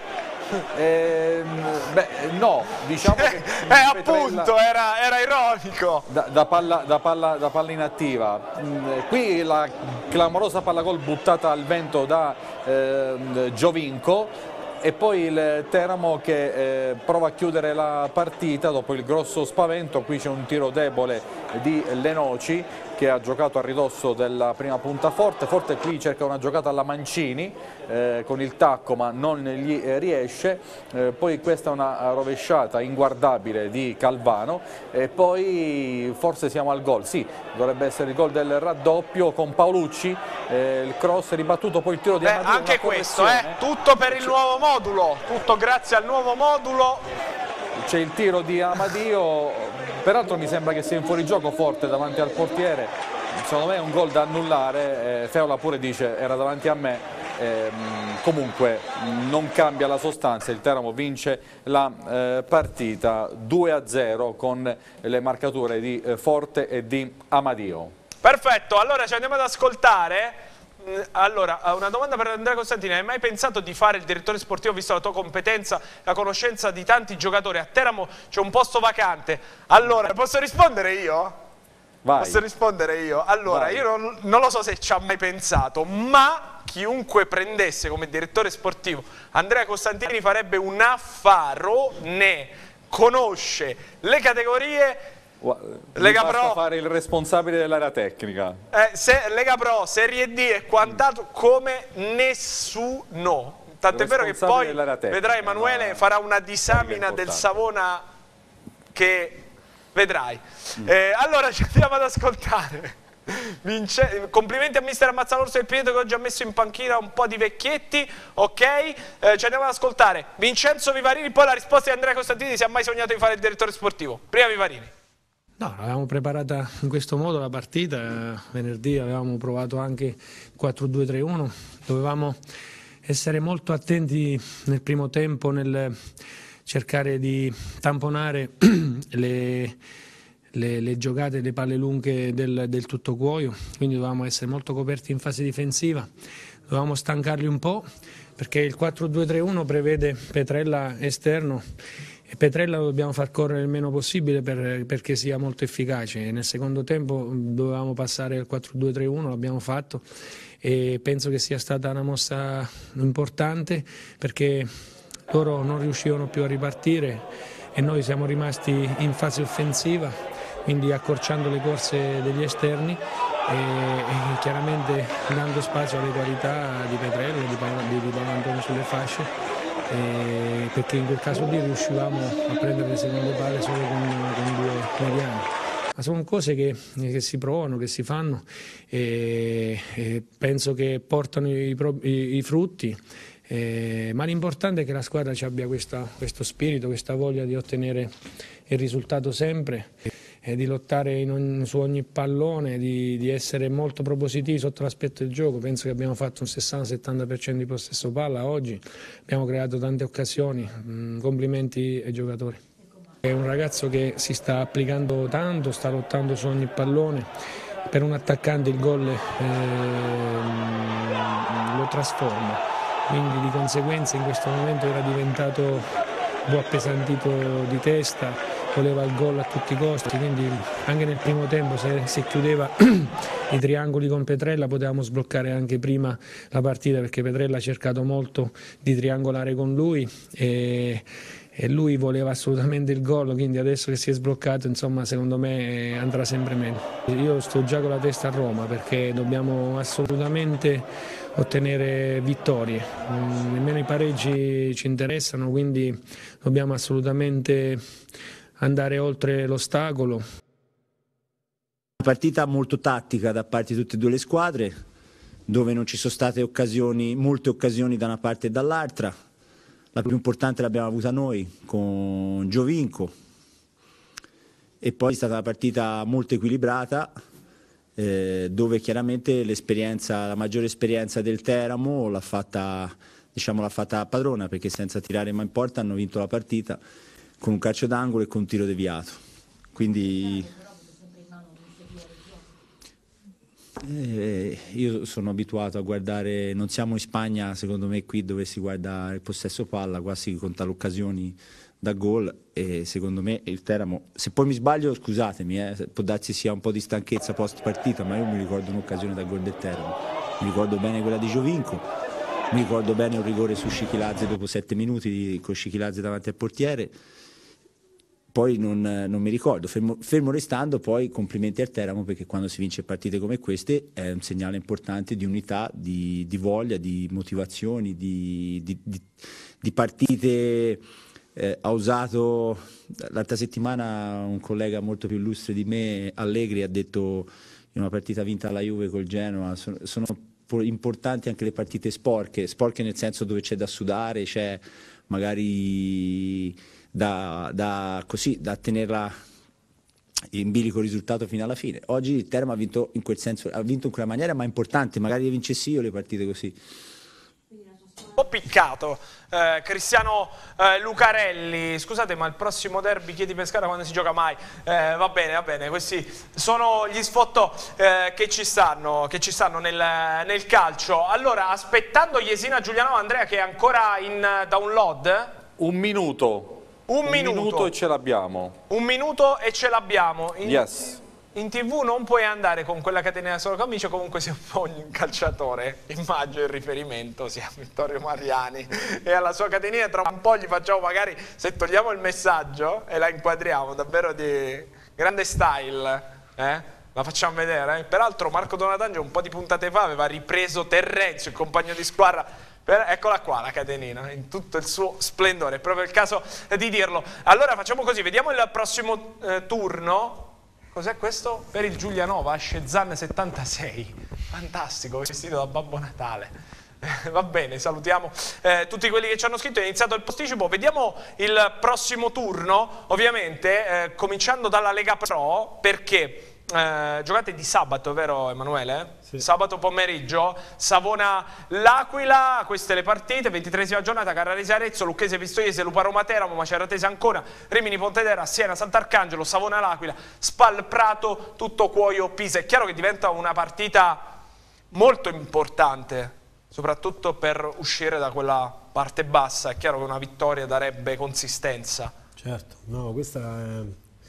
Eh, beh, no, diciamo che eh, appunto, era, era ironico. Da, da, palla, da, palla, da palla inattiva. Qui la clamorosa palla gol buttata al vento da eh, Giovinco. E poi il Teramo che eh, prova a chiudere la partita dopo il grosso spavento. Qui c'è un tiro debole di Lenoci che ha giocato a ridosso della prima punta Forte. Forte qui cerca una giocata alla Mancini eh, con il tacco ma non gli eh, riesce. Eh, poi questa è una rovesciata inguardabile di Calvano e poi forse siamo al gol. Sì, dovrebbe essere il gol del raddoppio con Paolucci, eh, il cross ribattuto, poi il tiro di Beh, Amadio. Anche questo, eh, tutto per il nuovo modulo, tutto grazie al nuovo modulo. C'è il tiro di Amadio, peraltro mi sembra che sia in fuorigioco Forte davanti al portiere, secondo me è un gol da annullare, eh, Feola pure dice era davanti a me, eh, comunque non cambia la sostanza, il Teramo vince la eh, partita due a zero con le marcature di eh, Forte e di Amadio. Perfetto, allora ci andiamo ad ascoltare allora, una domanda per Andrea Costantini: hai mai pensato di fare il direttore sportivo, visto la tua competenza, la conoscenza di tanti giocatori? A Teramo c'è un posto vacante. Allora, posso rispondere io? Vai. Posso rispondere io? Allora, Vai. io non, non lo so se ci ha mai pensato, ma chiunque prendesse come direttore sportivo Andrea Costantini farebbe un affarone, conosce le categorie. Lega Pro Pro, fare il responsabile dell'area tecnica. eh, se, Lega Pro, Serie D e quant'altro come nessuno. Tant'è vero che poi tecnica, vedrai Emanuele ma... farà una disamina del Savona che vedrai. Mm. Eh, allora ci andiamo ad ascoltare. Vince... Complimenti a mister Ammazzalorso del Pineto che oggi ha messo in panchina un po' di vecchietti, ok? Eh, ci andiamo ad ascoltare Vincenzo Vivarini, poi la risposta di Andrea Costantini: se ha mai sognato di fare il direttore sportivo. Prima Vivarini. No, l'avevamo preparata in questo modo la partita, venerdì avevamo provato anche quattro due tre uno, dovevamo essere molto attenti nel primo tempo nel cercare di tamponare le, le, le giocate, le palle lunghe del, del tutto cuoio, quindi dovevamo essere molto coperti in fase difensiva, dovevamo stancarli un po' perché il quattro due tre uno prevede Petrella esterno e Petrella lo dobbiamo far correre il meno possibile per, perché sia molto efficace. E nel secondo tempo dovevamo passare al quattro due tre uno, l'abbiamo fatto e penso che sia stata una mossa importante perché loro non riuscivano più a ripartire e noi siamo rimasti in fase offensiva, quindi accorciando le corse degli esterni e, e chiaramente dando spazio alle qualità di Petrella, di Paolo Antonio sulle fasce. Eh, perché in quel caso lì riuscivamo a prendere le seconde palle solo con, con due mediani. Ma sono cose che, che si provano, che si fanno e, e penso che portano i, i, i frutti, eh, ma l'importante è che la squadra ci abbia questa, questo spirito, questa voglia di ottenere il risultato sempre, e di lottare in ogni, su ogni pallone, di, di essere molto propositivi sotto l'aspetto del gioco. Penso che abbiamo fatto un sessanta settanta per cento di possesso palla oggi, abbiamo creato tante occasioni, mm, complimenti ai giocatori. È un ragazzo che si sta applicando tanto, sta lottando su ogni pallone, per un attaccante il gol eh, lo trasforma, quindi di conseguenza in questo momento era diventato un po' appesantito di testa, voleva il gol a tutti i costi, quindi anche nel primo tempo se, se chiudeva i triangoli con Petrella potevamo sbloccare anche prima la partita, perché Petrella ha cercato molto di triangolare con lui e, e lui voleva assolutamente il gol, quindi adesso che si è sbloccato, insomma, secondo me andrà sempre meglio. Io sto già con la testa a Roma perché dobbiamo assolutamente ottenere vittorie, mm, nemmeno i pareggi ci interessano, quindi dobbiamo assolutamente andare oltre l'ostacolo. Una partita molto tattica da parte di tutte e due le squadre, dove non ci sono state occasioni, molte occasioni da una parte e dall'altra. La più importante l'abbiamo avuta noi con Giovinco e poi è stata una partita molto equilibrata, eh, dove chiaramente l'esperienza, la maggiore esperienza del Teramo l'ha fatta, diciamo, l'ha fatta padrona, perché senza tirare mai in porta hanno vinto la partita con un calcio d'angolo e con un tiro deviato. Quindi eh, io sono abituato a guardare, non siamo in Spagna secondo me qui dove si guarda il possesso palla, qua si conta le occasioni da gol e secondo me il Teramo, se poi mi sbaglio scusatemi, eh, può darsi sia un po' di stanchezza post partita, ma io mi ricordo un'occasione da gol del Teramo, mi ricordo bene quella di Giovinco, mi ricordo bene un rigore su Scichilazze dopo sette minuti con Scichilazze davanti al portiere. Poi non, non mi ricordo, fermo, fermo restando poi complimenti al Teramo, perché quando si vince partite come queste è un segnale importante di unità, di, di voglia, di motivazioni, di, di, di, di partite. Eh, ha usato l'altra settimana un collega molto più illustre di me, Allegri, ha detto in una partita vinta alla Juve col Genoa sono, sono importanti anche le partite sporche, sporche nel senso dove c'è da sudare, c'è magari Da, da, così, da tenerla in bilico risultato fino alla fine. Oggi il Teramo ha vinto in quel senso, ha vinto in quella maniera, ma è importante, magari le vincessi io le partite così. po' piccato eh, Cristiano eh, Lucarelli. Scusate, ma il prossimo derby Chieti Pescara quando si gioca mai? Eh, va bene, va bene, questi sono gli sfotto eh, che ci stanno, che ci stanno nel, nel calcio. Allora, aspettando Jesina Giulianova, Andrea, che è ancora in download. Un minuto. Un, un minuto. minuto e ce l'abbiamo. Un minuto e ce l'abbiamo. In, yes. in tv non puoi andare con quella catenina solo camicia, comunque sei un po' un calciatore. Immagino il riferimento sia a Vittorio Mariani e alla sua catenina. Tra un po' gli facciamo magari, se togliamo il messaggio e la inquadriamo, davvero di grande style. Eh? La facciamo vedere. Eh? Peraltro Marco Donatangelo un po' di puntate fa aveva ripreso Terrenzio, il compagno di squadra. Per, eccola qua la catenina, in tutto il suo splendore, è proprio il caso di dirlo. Allora facciamo così, vediamo il prossimo eh, turno. Cos'è questo? Per il Giulianova, Shezan settantasei, fantastico, vestito da Babbo Natale. Eh, va bene, salutiamo eh, tutti quelli che ci hanno scritto, è iniziato il posticipo. Vediamo il prossimo turno, ovviamente, eh, cominciando dalla Lega Pro, perché... Eh, giocate di sabato, vero Emanuele? Sì. Sabato pomeriggio, Savona-L'Aquila, queste le partite, ventitreesima giornata, Carrarese-Arezzo, Lucchese-Pistoiese, Lupa-Roma-Teramo, Maceratese-Ancona, Rimini-Pontedera, Siena-Sant'Arcangelo, Savona-L'Aquila, Spal-Prato, tutto Cuoio-Pisa. È chiaro che diventa una partita molto importante, soprattutto per uscire da quella parte bassa. È chiaro che una vittoria darebbe consistenza. Certo, no, questa è...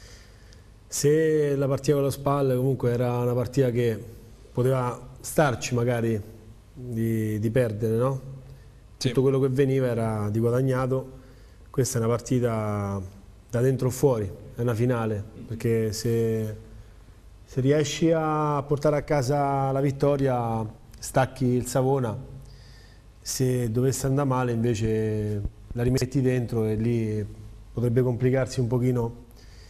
Se la partita con lo Spal comunque era una partita che poteva starci magari di, di perdere, no? Sì. Tutto quello che veniva era di guadagnato. Questa è una partita da dentro o fuori, è una finale, perché se, se riesci a portare a casa la vittoria stacchi il Savona, se dovesse andare male invece la rimetti dentro e lì potrebbe complicarsi un pochino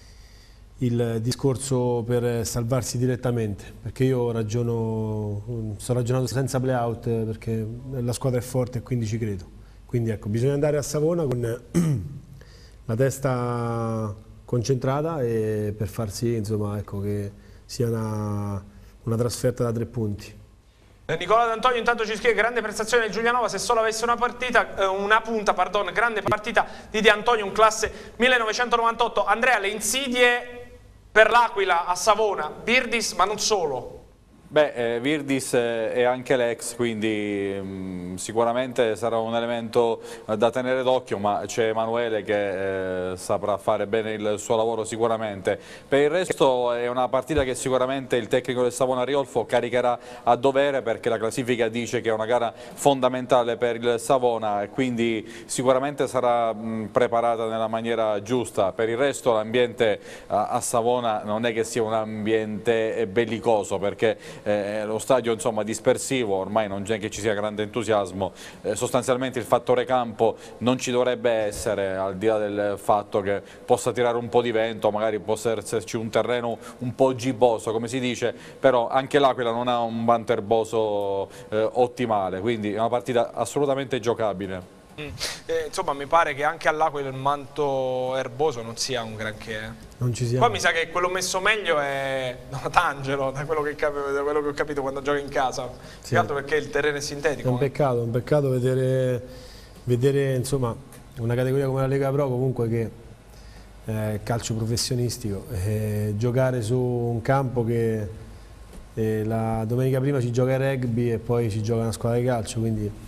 il discorso per salvarsi direttamente, perché io ragiono, sto ragionando senza play-out perché la squadra è forte e quindi ci credo. Quindi ecco, bisogna andare a Savona con la testa concentrata e per far sì, insomma, ecco, che sia una, una trasferta da tre punti. Nicola D'Antonio intanto ci scrive: grande prestazione del Giulianova, se solo avesse una partita, eh, una punta, pardon, grande partita di Di Antonio, un classe millenovecentonovantotto. Andrea, le insidie per l'Aquila a Savona, Virdis ma non solo. Beh, eh, Virdis eh, è anche l'ex, quindi mh, sicuramente sarà un elemento eh, da tenere d'occhio, ma c'è Emanuele che eh, saprà fare bene il suo lavoro sicuramente. Per il resto è una partita che sicuramente il tecnico del Savona Riolfo caricherà a dovere, perché la classifica dice che è una gara fondamentale per il Savona e quindi sicuramente sarà mh, preparata nella maniera giusta. Per il resto l'ambiente a, a Savona non è che sia un ambiente bellicoso, perché Eh, lo stadio insomma dispersivo, ormai non c'è che ci sia grande entusiasmo, eh, sostanzialmente il fattore campo non ci dovrebbe essere, al di là del fatto che possa tirare un po' di vento, magari possa esserci un terreno un po' gibboso come si dice, però anche l'Aquila non ha un banco erboso eh, ottimale, quindi è una partita assolutamente giocabile. Mm. Eh, insomma mi pare che anche all'Aquila il manto erboso non sia un granché. Non ci siamo. Poi mi sa che quello messo meglio è Donatangelo, da quello che, da quello che ho capito quando gioca in casa. Sì. Più altro perché il terreno è sintetico. È un peccato, un peccato vedere, vedere insomma, una categoria come la Lega Pro comunque che è calcio professionistico, e giocare su un campo che eh, la domenica prima ci gioca il rugby e poi ci gioca una squadra di calcio, quindi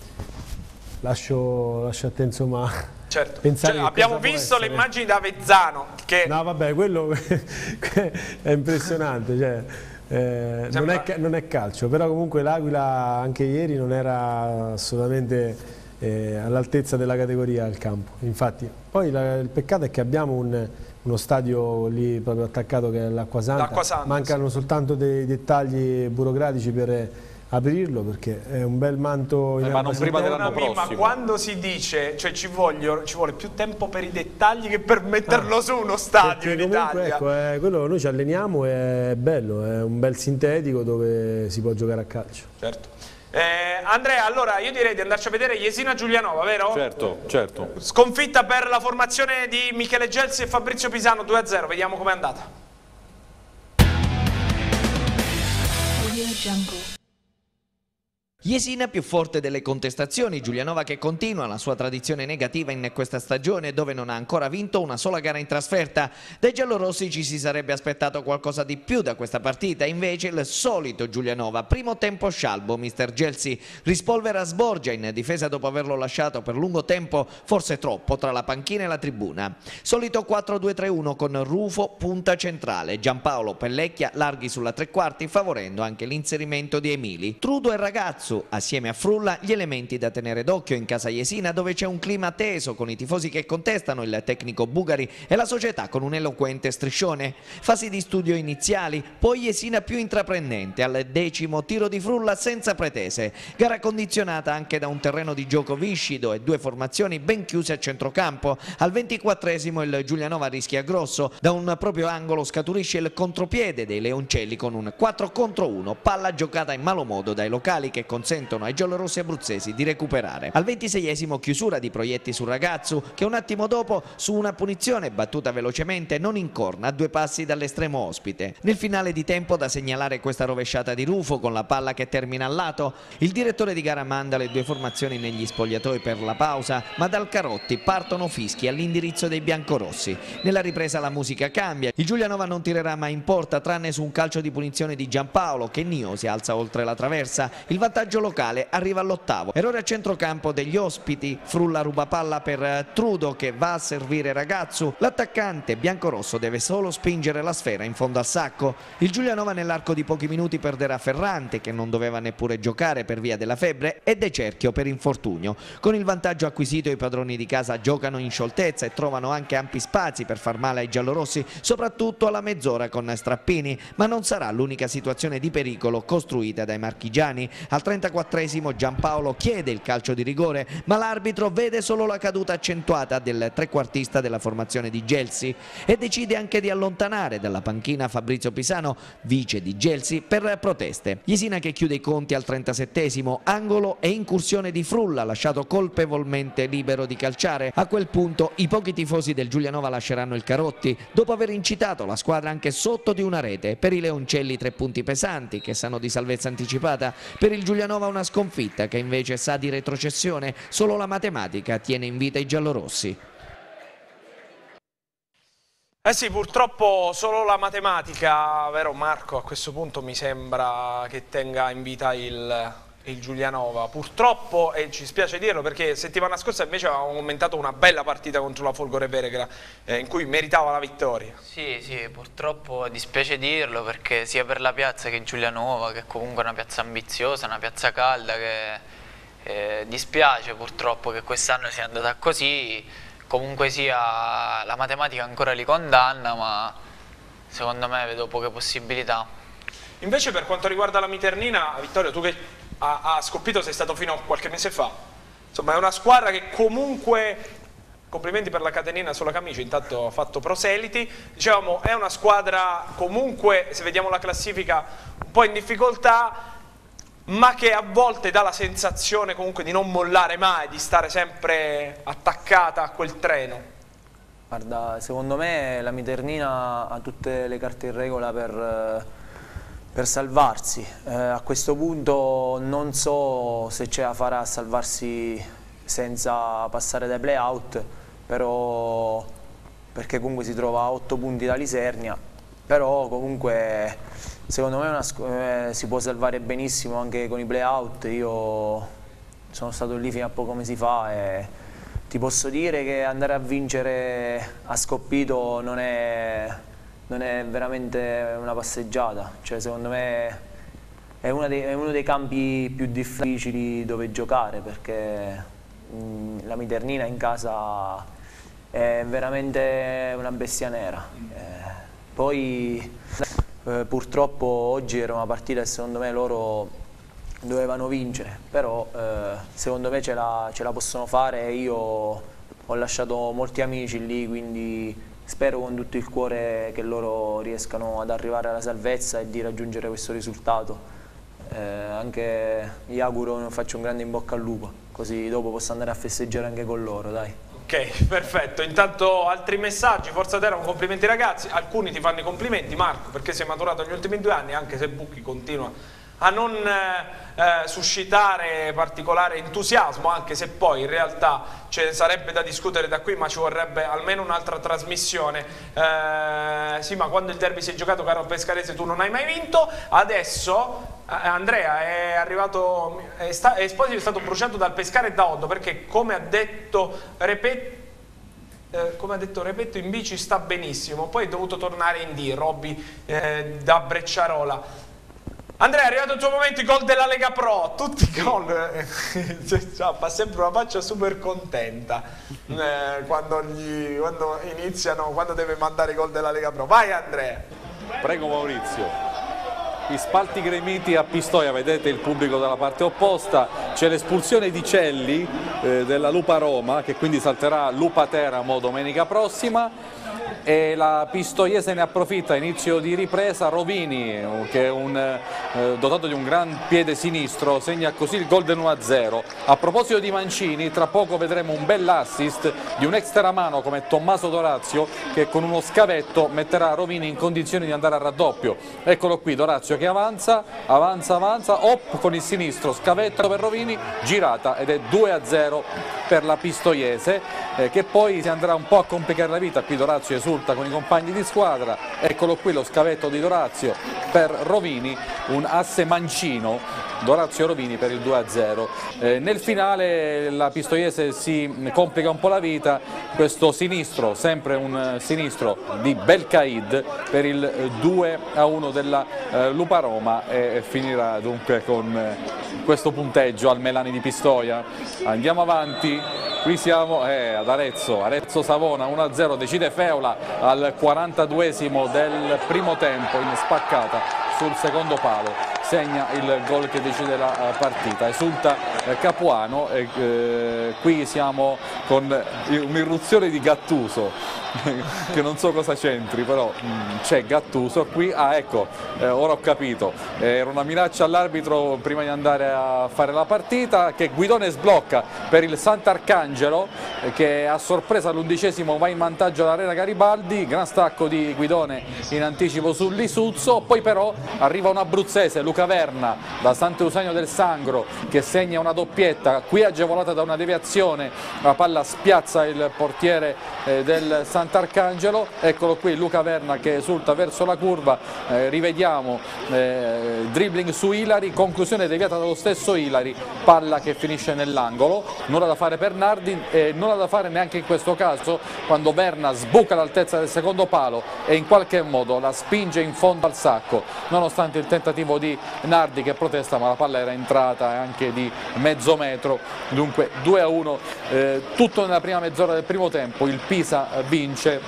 lascio, lascio a te insomma certo. pensare cioè, che abbiamo visto le immagini da Avezzano che... no vabbè, quello è impressionante, cioè, eh, non, è, non è calcio, però comunque l'Aquila anche ieri non era assolutamente eh, all'altezza della categoria al campo, infatti poi la, il peccato è che abbiamo un, uno stadio lì proprio attaccato che è l'Acqua Santa, Santa, mancano sì. soltanto dei dettagli burocratici per aprirlo, perché è un bel manto in eh, ma non prima dell'anno prossimo. Ma quando si dice, cioè ci, voglio, ci vuole più tempo per i dettagli che per metterlo ah, su uno stadio in comunque, Italia. Ecco, è quello, noi ci alleniamo, è bello, è un bel sintetico dove si può giocare a calcio. Certo. Eh, Andrea, allora io direi di andarci a vedere Jesina Giulianova, vero? Certo, certo. Sconfitta per la formazione di Michele Gelsi e Fabrizio Pisano, due a zero, vediamo com'è andata. Jesina più forte delle contestazioni, Giulianova che continua la sua tradizione negativa in questa stagione dove non ha ancora vinto una sola gara in trasferta. Dai giallorossi ci si sarebbe aspettato qualcosa di più da questa partita, invece il solito Giulianova, primo tempo scialbo, mister Gelsi rispolvera Sborgia in difesa dopo averlo lasciato per lungo tempo, forse troppo, tra la panchina e la tribuna. Solito quattro due tre uno con Rufo punta centrale, Giampaolo Pellecchia larghi sulla tre quarti favorendo anche l'inserimento di Emili. Trudo e Ragazzo assieme a Frulla gli elementi da tenere d'occhio in casa jesina dove c'è un clima teso con i tifosi che contestano il tecnico Bugari e la società con un eloquente striscione. Fasi di studio iniziali, poi Jesina più intraprendente al decimo tiro di Frulla senza pretese. Gara condizionata anche da un terreno di gioco viscido e due formazioni ben chiuse a centrocampo. Al ventiquattresimo il Giulianova rischia grosso, da un proprio angolo scaturisce il contropiede dei Leoncelli con un quattro contro uno, palla giocata in malo modo dai locali che consentono ai giallorossi abruzzesi di recuperare. Al ventiseiesimo chiusura di Proietti su Ragazzu che un attimo dopo su una punizione battuta velocemente non incorna a due passi dall'estremo ospite. Nel finale di tempo da segnalare questa rovesciata di Rufo con la palla che termina al lato. Il direttore di gara manda le due formazioni negli spogliatoi per la pausa, ma dal Carotti partono fischi all'indirizzo dei biancorossi. Nella ripresa la musica cambia, il Giulianova non tirerà mai in porta tranne su un calcio di punizione di Giampaolo che Nio si alza oltre la traversa. Il vantaggio locale arriva all'ottavo, errore a centrocampo degli ospiti, Frulla ruba palla per Trudo che va a servire Ragazzu, l'attaccante biancorosso deve solo spingere la sfera in fondo al sacco. Il Giulianova nell'arco di pochi minuti perderà Ferrante che non doveva neppure giocare per via della febbre e De Cerchio per infortunio. Con il vantaggio acquisito i padroni di casa giocano in scioltezza e trovano anche ampi spazi per far male ai giallorossi, soprattutto alla mezz'ora con Strappini, ma non sarà l'unica situazione di pericolo costruita dai marchigiani. Al trentaquattresimo Giampaolo chiede il calcio di rigore, ma l'arbitro vede solo la caduta accentuata del trequartista della formazione di Gelsi e decide anche di allontanare dalla panchina Fabrizio Pisano, vice di Gelsi, per proteste. Jesina che chiude i conti al trentasettesimo, angolo e incursione di Frulla, lasciato colpevolmente libero di calciare. A quel punto i pochi tifosi del Giulianova lasceranno il Carotti, dopo aver incitato la squadra anche sotto di una rete. Per i Leoncelli tre punti pesanti che sanno di salvezza anticipata, per il Giulianova una sconfitta che invece sa di retrocessione, solo la matematica tiene in vita i giallorossi. Eh sì, purtroppo solo la matematica, vero Marco? A questo punto mi sembra che tenga in vita il, il Giulianova. Purtroppo, e ci spiace dirlo perché settimana scorsa invece avevamo commentato una bella partita contro la Folgore Peregra eh, in cui meritava la vittoria. Sì, sì, purtroppo dispiace dirlo perché sia per la piazza che Giulianova, che è comunque una piazza ambiziosa, una piazza calda, che eh, dispiace purtroppo che quest'anno sia andata così. Comunque sia, la matematica ancora li condanna, ma secondo me vedo poche possibilità. Invece per quanto riguarda la Miternina, Vittorio, tu che a, a Scoppito sei stato fino a qualche mese fa, insomma è una squadra che comunque, complimenti per la catenina sulla camicia, intanto ha fatto proseliti, diciamo è una squadra comunque, se vediamo la classifica, un po' in difficoltà, ma che a volte dà la sensazione comunque di non mollare mai, di stare sempre attaccata a quel treno. Guarda, secondo me la Miternina ha tutte le carte in regola per, per salvarsi. Eh, a questo punto non so se ce la farà a salvarsi senza passare dai play-out, però perché comunque si trova a otto punti da Lisernia, però comunque secondo me una, eh, si può salvare benissimo anche con i play-out. Io sono stato lì fino a poco mesi fa e ti posso dire che andare a vincere a Scoppito non è, non è veramente una passeggiata. Cioè, secondo me è, una dei, è uno dei campi più difficili dove giocare, perché mh, la Miternina in casa è veramente una bestia nera. Eh, poi eh, purtroppo oggi era una partita che secondo me loro dovevano vincere, però eh, secondo me ce la, ce la possono fare e io ho lasciato molti amici lì, quindi spero con tutto il cuore che loro riescano ad arrivare alla salvezza e di raggiungere questo risultato. Eh, anche gli auguro, faccio un grande in bocca al lupo, così dopo posso andare a festeggiare anche con loro, dai. Ok, perfetto. Intanto altri messaggi. Forza Terra, un complimenti ragazzi. Alcuni ti fanno i complimenti, Marco, perché sei maturato negli ultimi due anni, anche se Bucchi continua a non eh, suscitare particolare entusiasmo, anche se poi in realtà ce ne sarebbe da discutere da qui, ma ci vorrebbe almeno un'altra trasmissione. Eh, sì, ma quando il derby si è giocato, caro Pescarese, tu non hai mai vinto. Adesso eh, Andrea è arrivato, è sta, Esposito è stato bruciato dal Pescara e da Oddo, perché come ha detto Repetto, Eh, come ha detto Repetto, in bici sta benissimo, poi è dovuto tornare in D, Robby eh, da Brecciarola. Andrea, è arrivato il tuo momento, i gol della Lega Pro, tutti i gol, cioè, fa sempre una faccia super contenta eh, quando, gli, quando iniziano, quando deve mandare i gol della Lega Pro. Vai Andrea. Prego Maurizio. I spalti gremiti a Pistoia, vedete il pubblico dalla parte opposta, c'è l'espulsione di Celli eh, della Lupa Roma, che quindi salterà Lupa Teramo domenica prossima, e la Pistoiese ne approfitta, inizio di ripresa, Rovini che è un, eh, dotato di un gran piede sinistro, segna così il gol del uno a zero. A proposito di Mancini, tra poco vedremo un bell'assist di un ex teramano come Tommaso Dorazio, che con uno scavetto metterà Rovini in condizioni di andare a raddoppio. Eccolo qui Dorazio che avanza, avanza, avanza, hop con il sinistro, scavetto per Rovini, girata, ed è due a zero per la Pistoiese, eh, che poi si andrà un po' a complicare la vita. Qui Dorazio esulta con i compagni di squadra, eccolo qui lo scavetto di Dorazio per Rovini, un asse mancino, Dorazio Rovini per il due a zero. Eh, nel finale la Pistoiese si complica un po' la vita, questo sinistro, sempre un sinistro di Belcaid per il due a uno della eh, Lupa Roma, e finirà dunque con eh, questo punteggio al Melani di Pistoia. Andiamo avanti. Qui siamo eh, ad Arezzo, Arezzo Savona uno a zero, decide Feola al quarantaduesimo del primo tempo in spaccata sul secondo palo, segna il gol che decide la partita, esulta eh, Capuano, e eh, qui siamo con un'irruzione di Gattuso che non so cosa c'entri, però c'è Gattuso qui. Ah ecco, eh, ora ho capito, eh, era una minaccia all'arbitro prima di andare a fare la partita, che Guidone sblocca per il Sant'Arcangelo, eh, che a sorpresa all'undicesimo va in vantaggio all'Arena Garibaldi, gran stacco di Guidone in anticipo sull'Isuzzo, poi però arriva un abruzzese, Luca Verna da Sant'Eusenio del Sangro, che segna una doppietta, qui agevolata da una deviazione, la palla spiazza il portiere eh, del Sant'Arcangelo. Eccolo qui Luca Verna che esulta verso la curva, eh, rivediamo eh, dribbling su Ilari, conclusione deviata dallo stesso Ilari, palla che finisce nell'angolo, nulla da fare per Nardi e nulla da fare neanche in questo caso quando Verna sbuca all'altezza del secondo palo e in qualche modo la spinge in fondo al sacco, nonostante il tentativo di Nardi che protesta, ma la palla era entrata anche di mezzo metro. Dunque due a uno, eh, tutto nella prima mezz'ora del primo tempo, il Pisa vince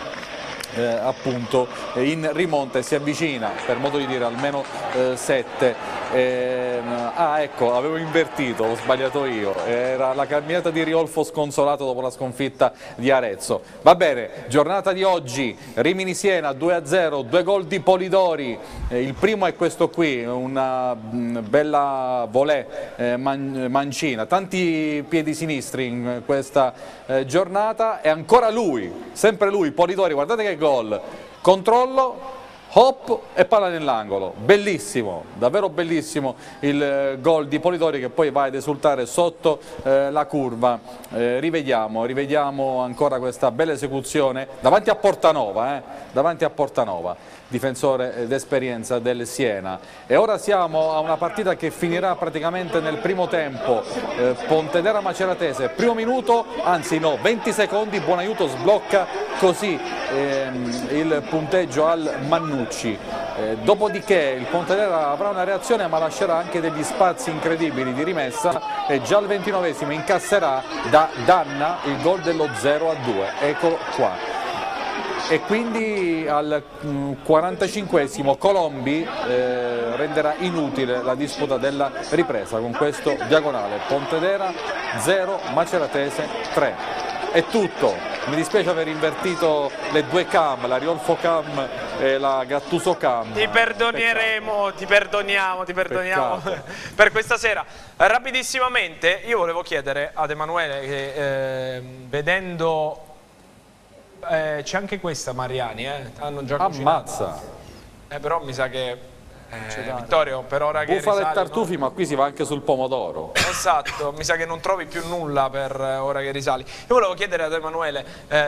Eh, appunto in rimonta e si avvicina, per modo di dire, almeno eh, sette. Eh, ah ecco, avevo invertito, ho sbagliato io, era la camminata di Riolfo sconsolato dopo la sconfitta di Arezzo. Va bene, giornata di oggi, Rimini-Siena due a zero, due gol di Polidori, eh, il primo è questo qui, una mh, bella volée eh, man mancina, tanti piedi sinistri in questa eh, giornata, e ancora lui, sempre lui, Polidori, guardate che gol, controllo, hop e palla nell'angolo, bellissimo, davvero bellissimo il eh, gol di Polidori, che poi va ad esultare sotto eh, la curva. Eh, rivediamo, rivediamo ancora questa bella esecuzione davanti a Portanova, eh, davanti a Portanova, difensore d'esperienza del Siena. E ora siamo a una partita che finirà praticamente nel primo tempo, eh, Pontedera Maceratese, primo minuto, anzi no, venti secondi, Buonaiuto sblocca così ehm, il punteggio al Mannucci. Eh, dopodiché il Pontedera avrà una reazione, ma lascerà anche degli spazi incredibili di rimessa, e già al ventinovesimo incasserà da Danna il gol dello zero a due, eccolo qua. E quindi al quarantacinquesimo Colombi eh, renderà inutile la disputa della ripresa con questo diagonale. Pontedera zero, Maceratese tre. È tutto, mi dispiace aver invertito le due cam, la Riolfo cam e la Gattuso cam. Ti perdoneremo, Peccato. ti perdoniamo, ti perdoniamo per questa sera. Eh, rapidissimamente io volevo chiedere ad Emanuele che eh, vedendo... Eh, c'è anche questa Mariani, eh? Hanno già Ammazza! Eh, però mi sa che Eh, Vittorio, per ora che Bufala risali, e tartufi, no? Ma qui si va anche sul pomodoro. Esatto, mi sa che non trovi più nulla per ora che risali. Io volevo chiedere ad Emanuele eh,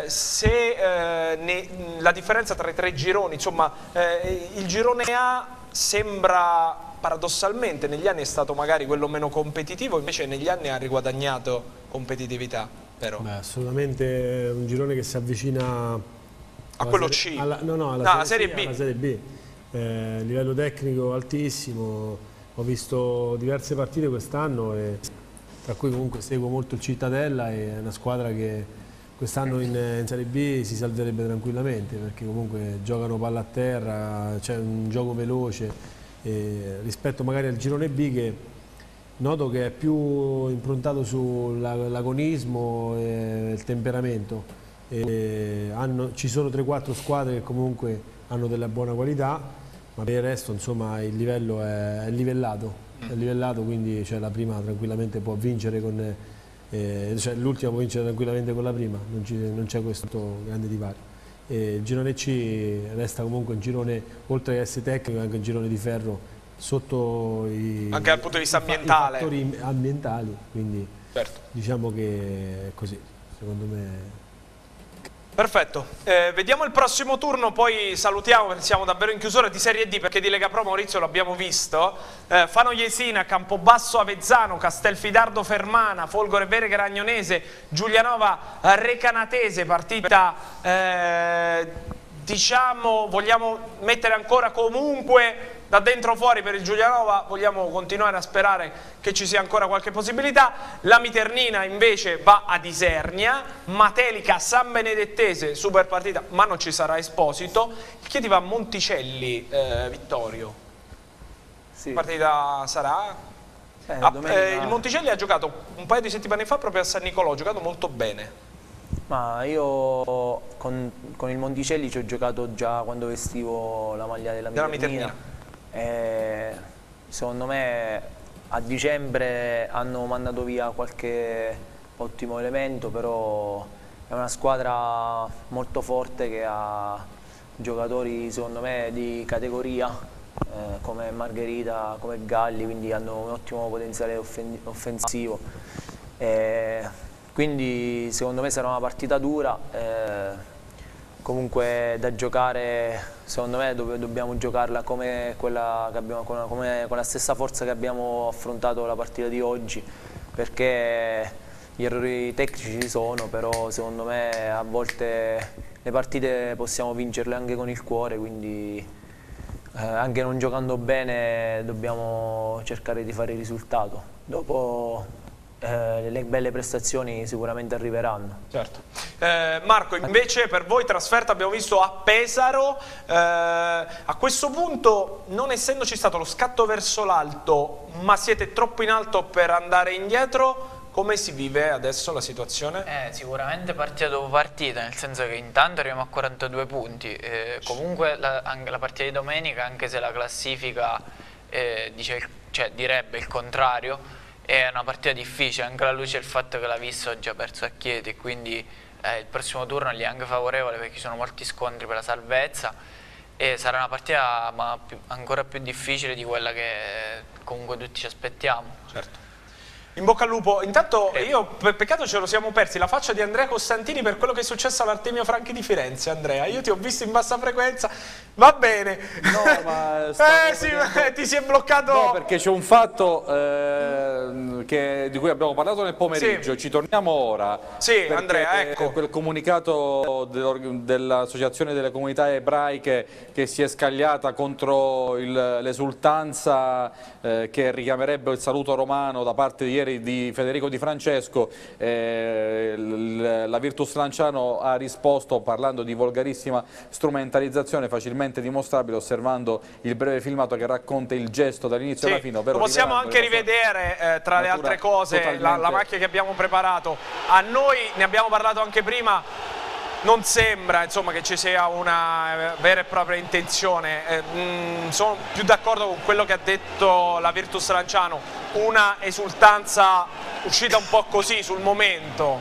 se eh, ne, la differenza tra i tre gironi, insomma, eh, il girone A sembra paradossalmente negli anni è stato magari quello meno competitivo, invece negli anni ha riguadagnato competitività, però. Beh, assolutamente un girone che si avvicina a quello C. Alla, no, no, alla no, serie, serie B. alla serie B. Eh, livello tecnico altissimo, ho visto diverse partite quest'anno, tra cui comunque seguo molto il Cittadella, è una squadra che quest'anno in, in Serie B si salverebbe tranquillamente, perché comunque giocano palla a terra, c'è un gioco veloce, eh, rispetto magari al girone B che noto che è più improntato sull'agonismo e il temperamento. E hanno, ci sono tre quattro squadre che comunque hanno della buona qualità, ma per il resto insomma il livello è, è livellato, è livellato, quindi cioè, la prima tranquillamente può vincere con eh, cioè, l'ultima può vincere tranquillamente con la prima, non c'è questo grande divario. E il girone C resta comunque un girone, oltre che essere tecnico, anche un girone di ferro sotto i, anche dal punto di vista ambientale, i fattori ambientali, quindi certo. Diciamo che è così, secondo me. Perfetto, eh, vediamo il prossimo turno, poi salutiamo perché siamo davvero in chiusura di Serie D, perché di Lega Pro Maurizio l'abbiamo visto, eh, Fano Jesina, Campobasso Avezzano, Castelfidardo Fermana, Folgore Verghe Ragnonese, Giulianova Recanatese, partita eh, diciamo vogliamo mettere ancora comunque da dentro fuori per il Giulianova, vogliamo continuare a sperare che ci sia ancora qualche possibilità. La Miternina invece va ad Isernia, Matelica San Benedettese, super partita, ma non ci sarà Esposito. Il Chieti va a Monticelli, eh, Vittorio. Sì. Partita sarà? Eh, ah, domenica... eh, il Monticelli ha giocato un paio di settimane fa proprio a San Nicolò, ha giocato molto bene. Ma io con, con il Monticelli ci ho giocato già quando vestivo la maglia della Miternina. Della Miternina. E secondo me a dicembre hanno mandato via qualche ottimo elemento, però è una squadra molto forte che ha giocatori secondo me di categoria eh, come Margherita, come Galli, quindi hanno un ottimo potenziale offen offensivo. E quindi secondo me sarà una partita dura. Eh, Comunque da giocare, secondo me do dobbiamo giocarla come, quella che abbiamo, come con la stessa forza che abbiamo affrontato la partita di oggi, perché gli errori tecnici ci sono, però secondo me a volte le partite possiamo vincerle anche con il cuore, quindi eh, anche non giocando bene dobbiamo cercare di fare il risultato. Dopo Eh, le belle prestazioni sicuramente arriveranno. Certo. Eh, Marco, invece per voi trasferta abbiamo visto a Pesaro, eh, a questo punto non essendoci stato lo scatto verso l'alto, ma siete troppo in alto per andare indietro, come si vive adesso la situazione? Eh, sicuramente partita dopo partita, nel senso che intanto arriviamo a quarantadue punti, eh, comunque la, anche la partita di domenica, anche se la classifica eh, dice, cioè, direbbe il contrario, è una partita difficile, anche alla luce del fatto che l'ha visto oggi ha perso a Chieti, e quindi eh, il prossimo turno gli è anche favorevole perché ci sono molti scontri per la salvezza e sarà una partita ma più, ancora più difficile di quella che comunque tutti ci aspettiamo. Certo. In bocca al lupo. Intanto io, per peccato ce lo siamo persi, la faccia di Andrea Costantini per quello che è successo all'Artemio Franchi di Firenze. Andrea, io ti ho visto in bassa frequenza, va bene. No, ma eh sì, vedendo... ti si è bloccato. No, perché c'è un fatto eh, che, di cui abbiamo parlato nel pomeriggio, sì. Ci torniamo ora. Sì, Andrea, ecco. Quel comunicato dell'Associazione delle Comunità Ebraiche che si è scagliata contro l'esultanza eh, che richiamerebbe il saluto romano da parte di ieri di Federico Di Francesco, eh, la Virtus Lanciano ha risposto parlando di volgarissima strumentalizzazione facilmente dimostrabile, osservando il breve filmato che racconta il gesto dall'inizio sì, alla fine. Lo possiamo anche rivedere eh, tra le altre cose totalmente... la, la macchia che abbiamo preparato. A noi ne abbiamo parlato anche prima. Non sembra insomma, che ci sia una vera e propria intenzione, eh, mh, sono più d'accordo con quello che ha detto la Virtus Lanciano, una esultanza uscita un po' così sul momento.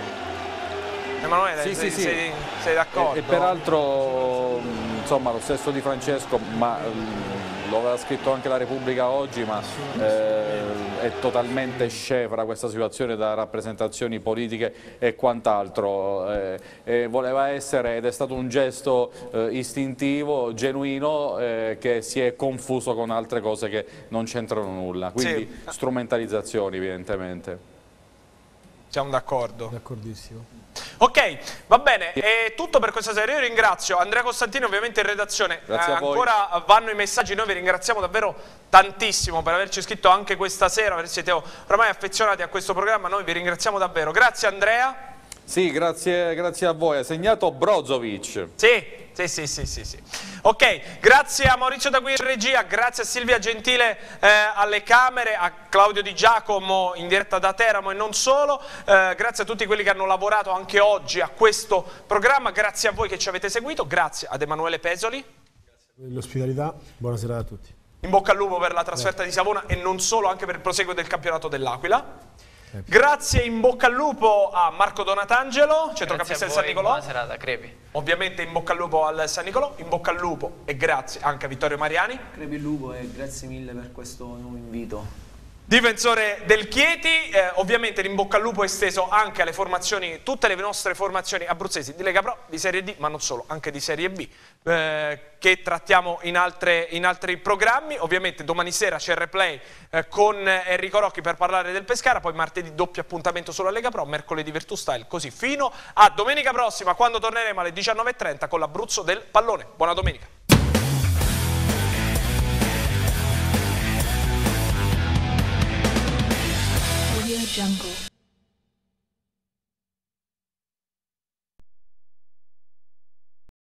Emanuele, sì, sei, sì, sei, sì. sei d'accordo? E, e peraltro insomma lo stesso Di Francesco, ma lo aveva scritto anche la Repubblica oggi, ma eh, è totalmente scevra questa situazione da rappresentazioni politiche e quant'altro. Eh, eh, voleva essere, ed è stato un gesto eh, istintivo, genuino, eh, che si è confuso con altre cose che non c'entrano nulla, quindi sì. Strumentalizzazioni evidentemente. Siamo d'accordo. D'accordissimo. Ok, va bene, è tutto per questa sera. Io ringrazio Andrea Costantini, ovviamente in redazione. Grazie eh, a voi. Ancora vanno i messaggi, noi vi ringraziamo davvero tantissimo per averci scritto anche questa sera, perché siete oramai affezionati a questo programma, noi vi ringraziamo davvero. Grazie Andrea. Sì, grazie, grazie a voi. Ha segnato Brozovic. Sì. Sì, sì, sì, sì, sì. Ok, grazie a Maurizio D'Agui in regia, grazie a Silvia Gentile eh, alle camere, a Claudio Di Giacomo in diretta da Teramo e non solo, eh, grazie a tutti quelli che hanno lavorato anche oggi a questo programma, grazie a voi che ci avete seguito, grazie ad Emanuele Pesoli. Grazie per l'ospitalità, buonasera a tutti. In bocca al lupo per la trasferta di Savona e non solo, anche per il proseguo del campionato dell'Aquila. Grazie, in bocca al lupo a Marco Donatangelo, centrocampista del San Nicolò. Buona serata, Crepi. Ovviamente in bocca al lupo al San Nicolò, in bocca al lupo e grazie anche a Vittorio Mariani. Crepi il lupo e grazie mille per questo nuovo invito. Difensore del Chieti, eh, ovviamente l'in bocca al lupo è esteso anche alle formazioni, tutte le nostre formazioni abruzzesi di Lega Pro, di Serie D, ma non solo, anche di Serie B, eh, che trattiamo in, altre, in altri programmi. Ovviamente domani sera c'è il replay eh, con Enrico Rocchi per parlare del Pescara, poi martedì doppio appuntamento sulla Lega Pro, mercoledì Virtus Style, così fino a domenica prossima, quando torneremo alle diciannove e trenta con l'Abruzzo del Pallone. Buona domenica! Jungle.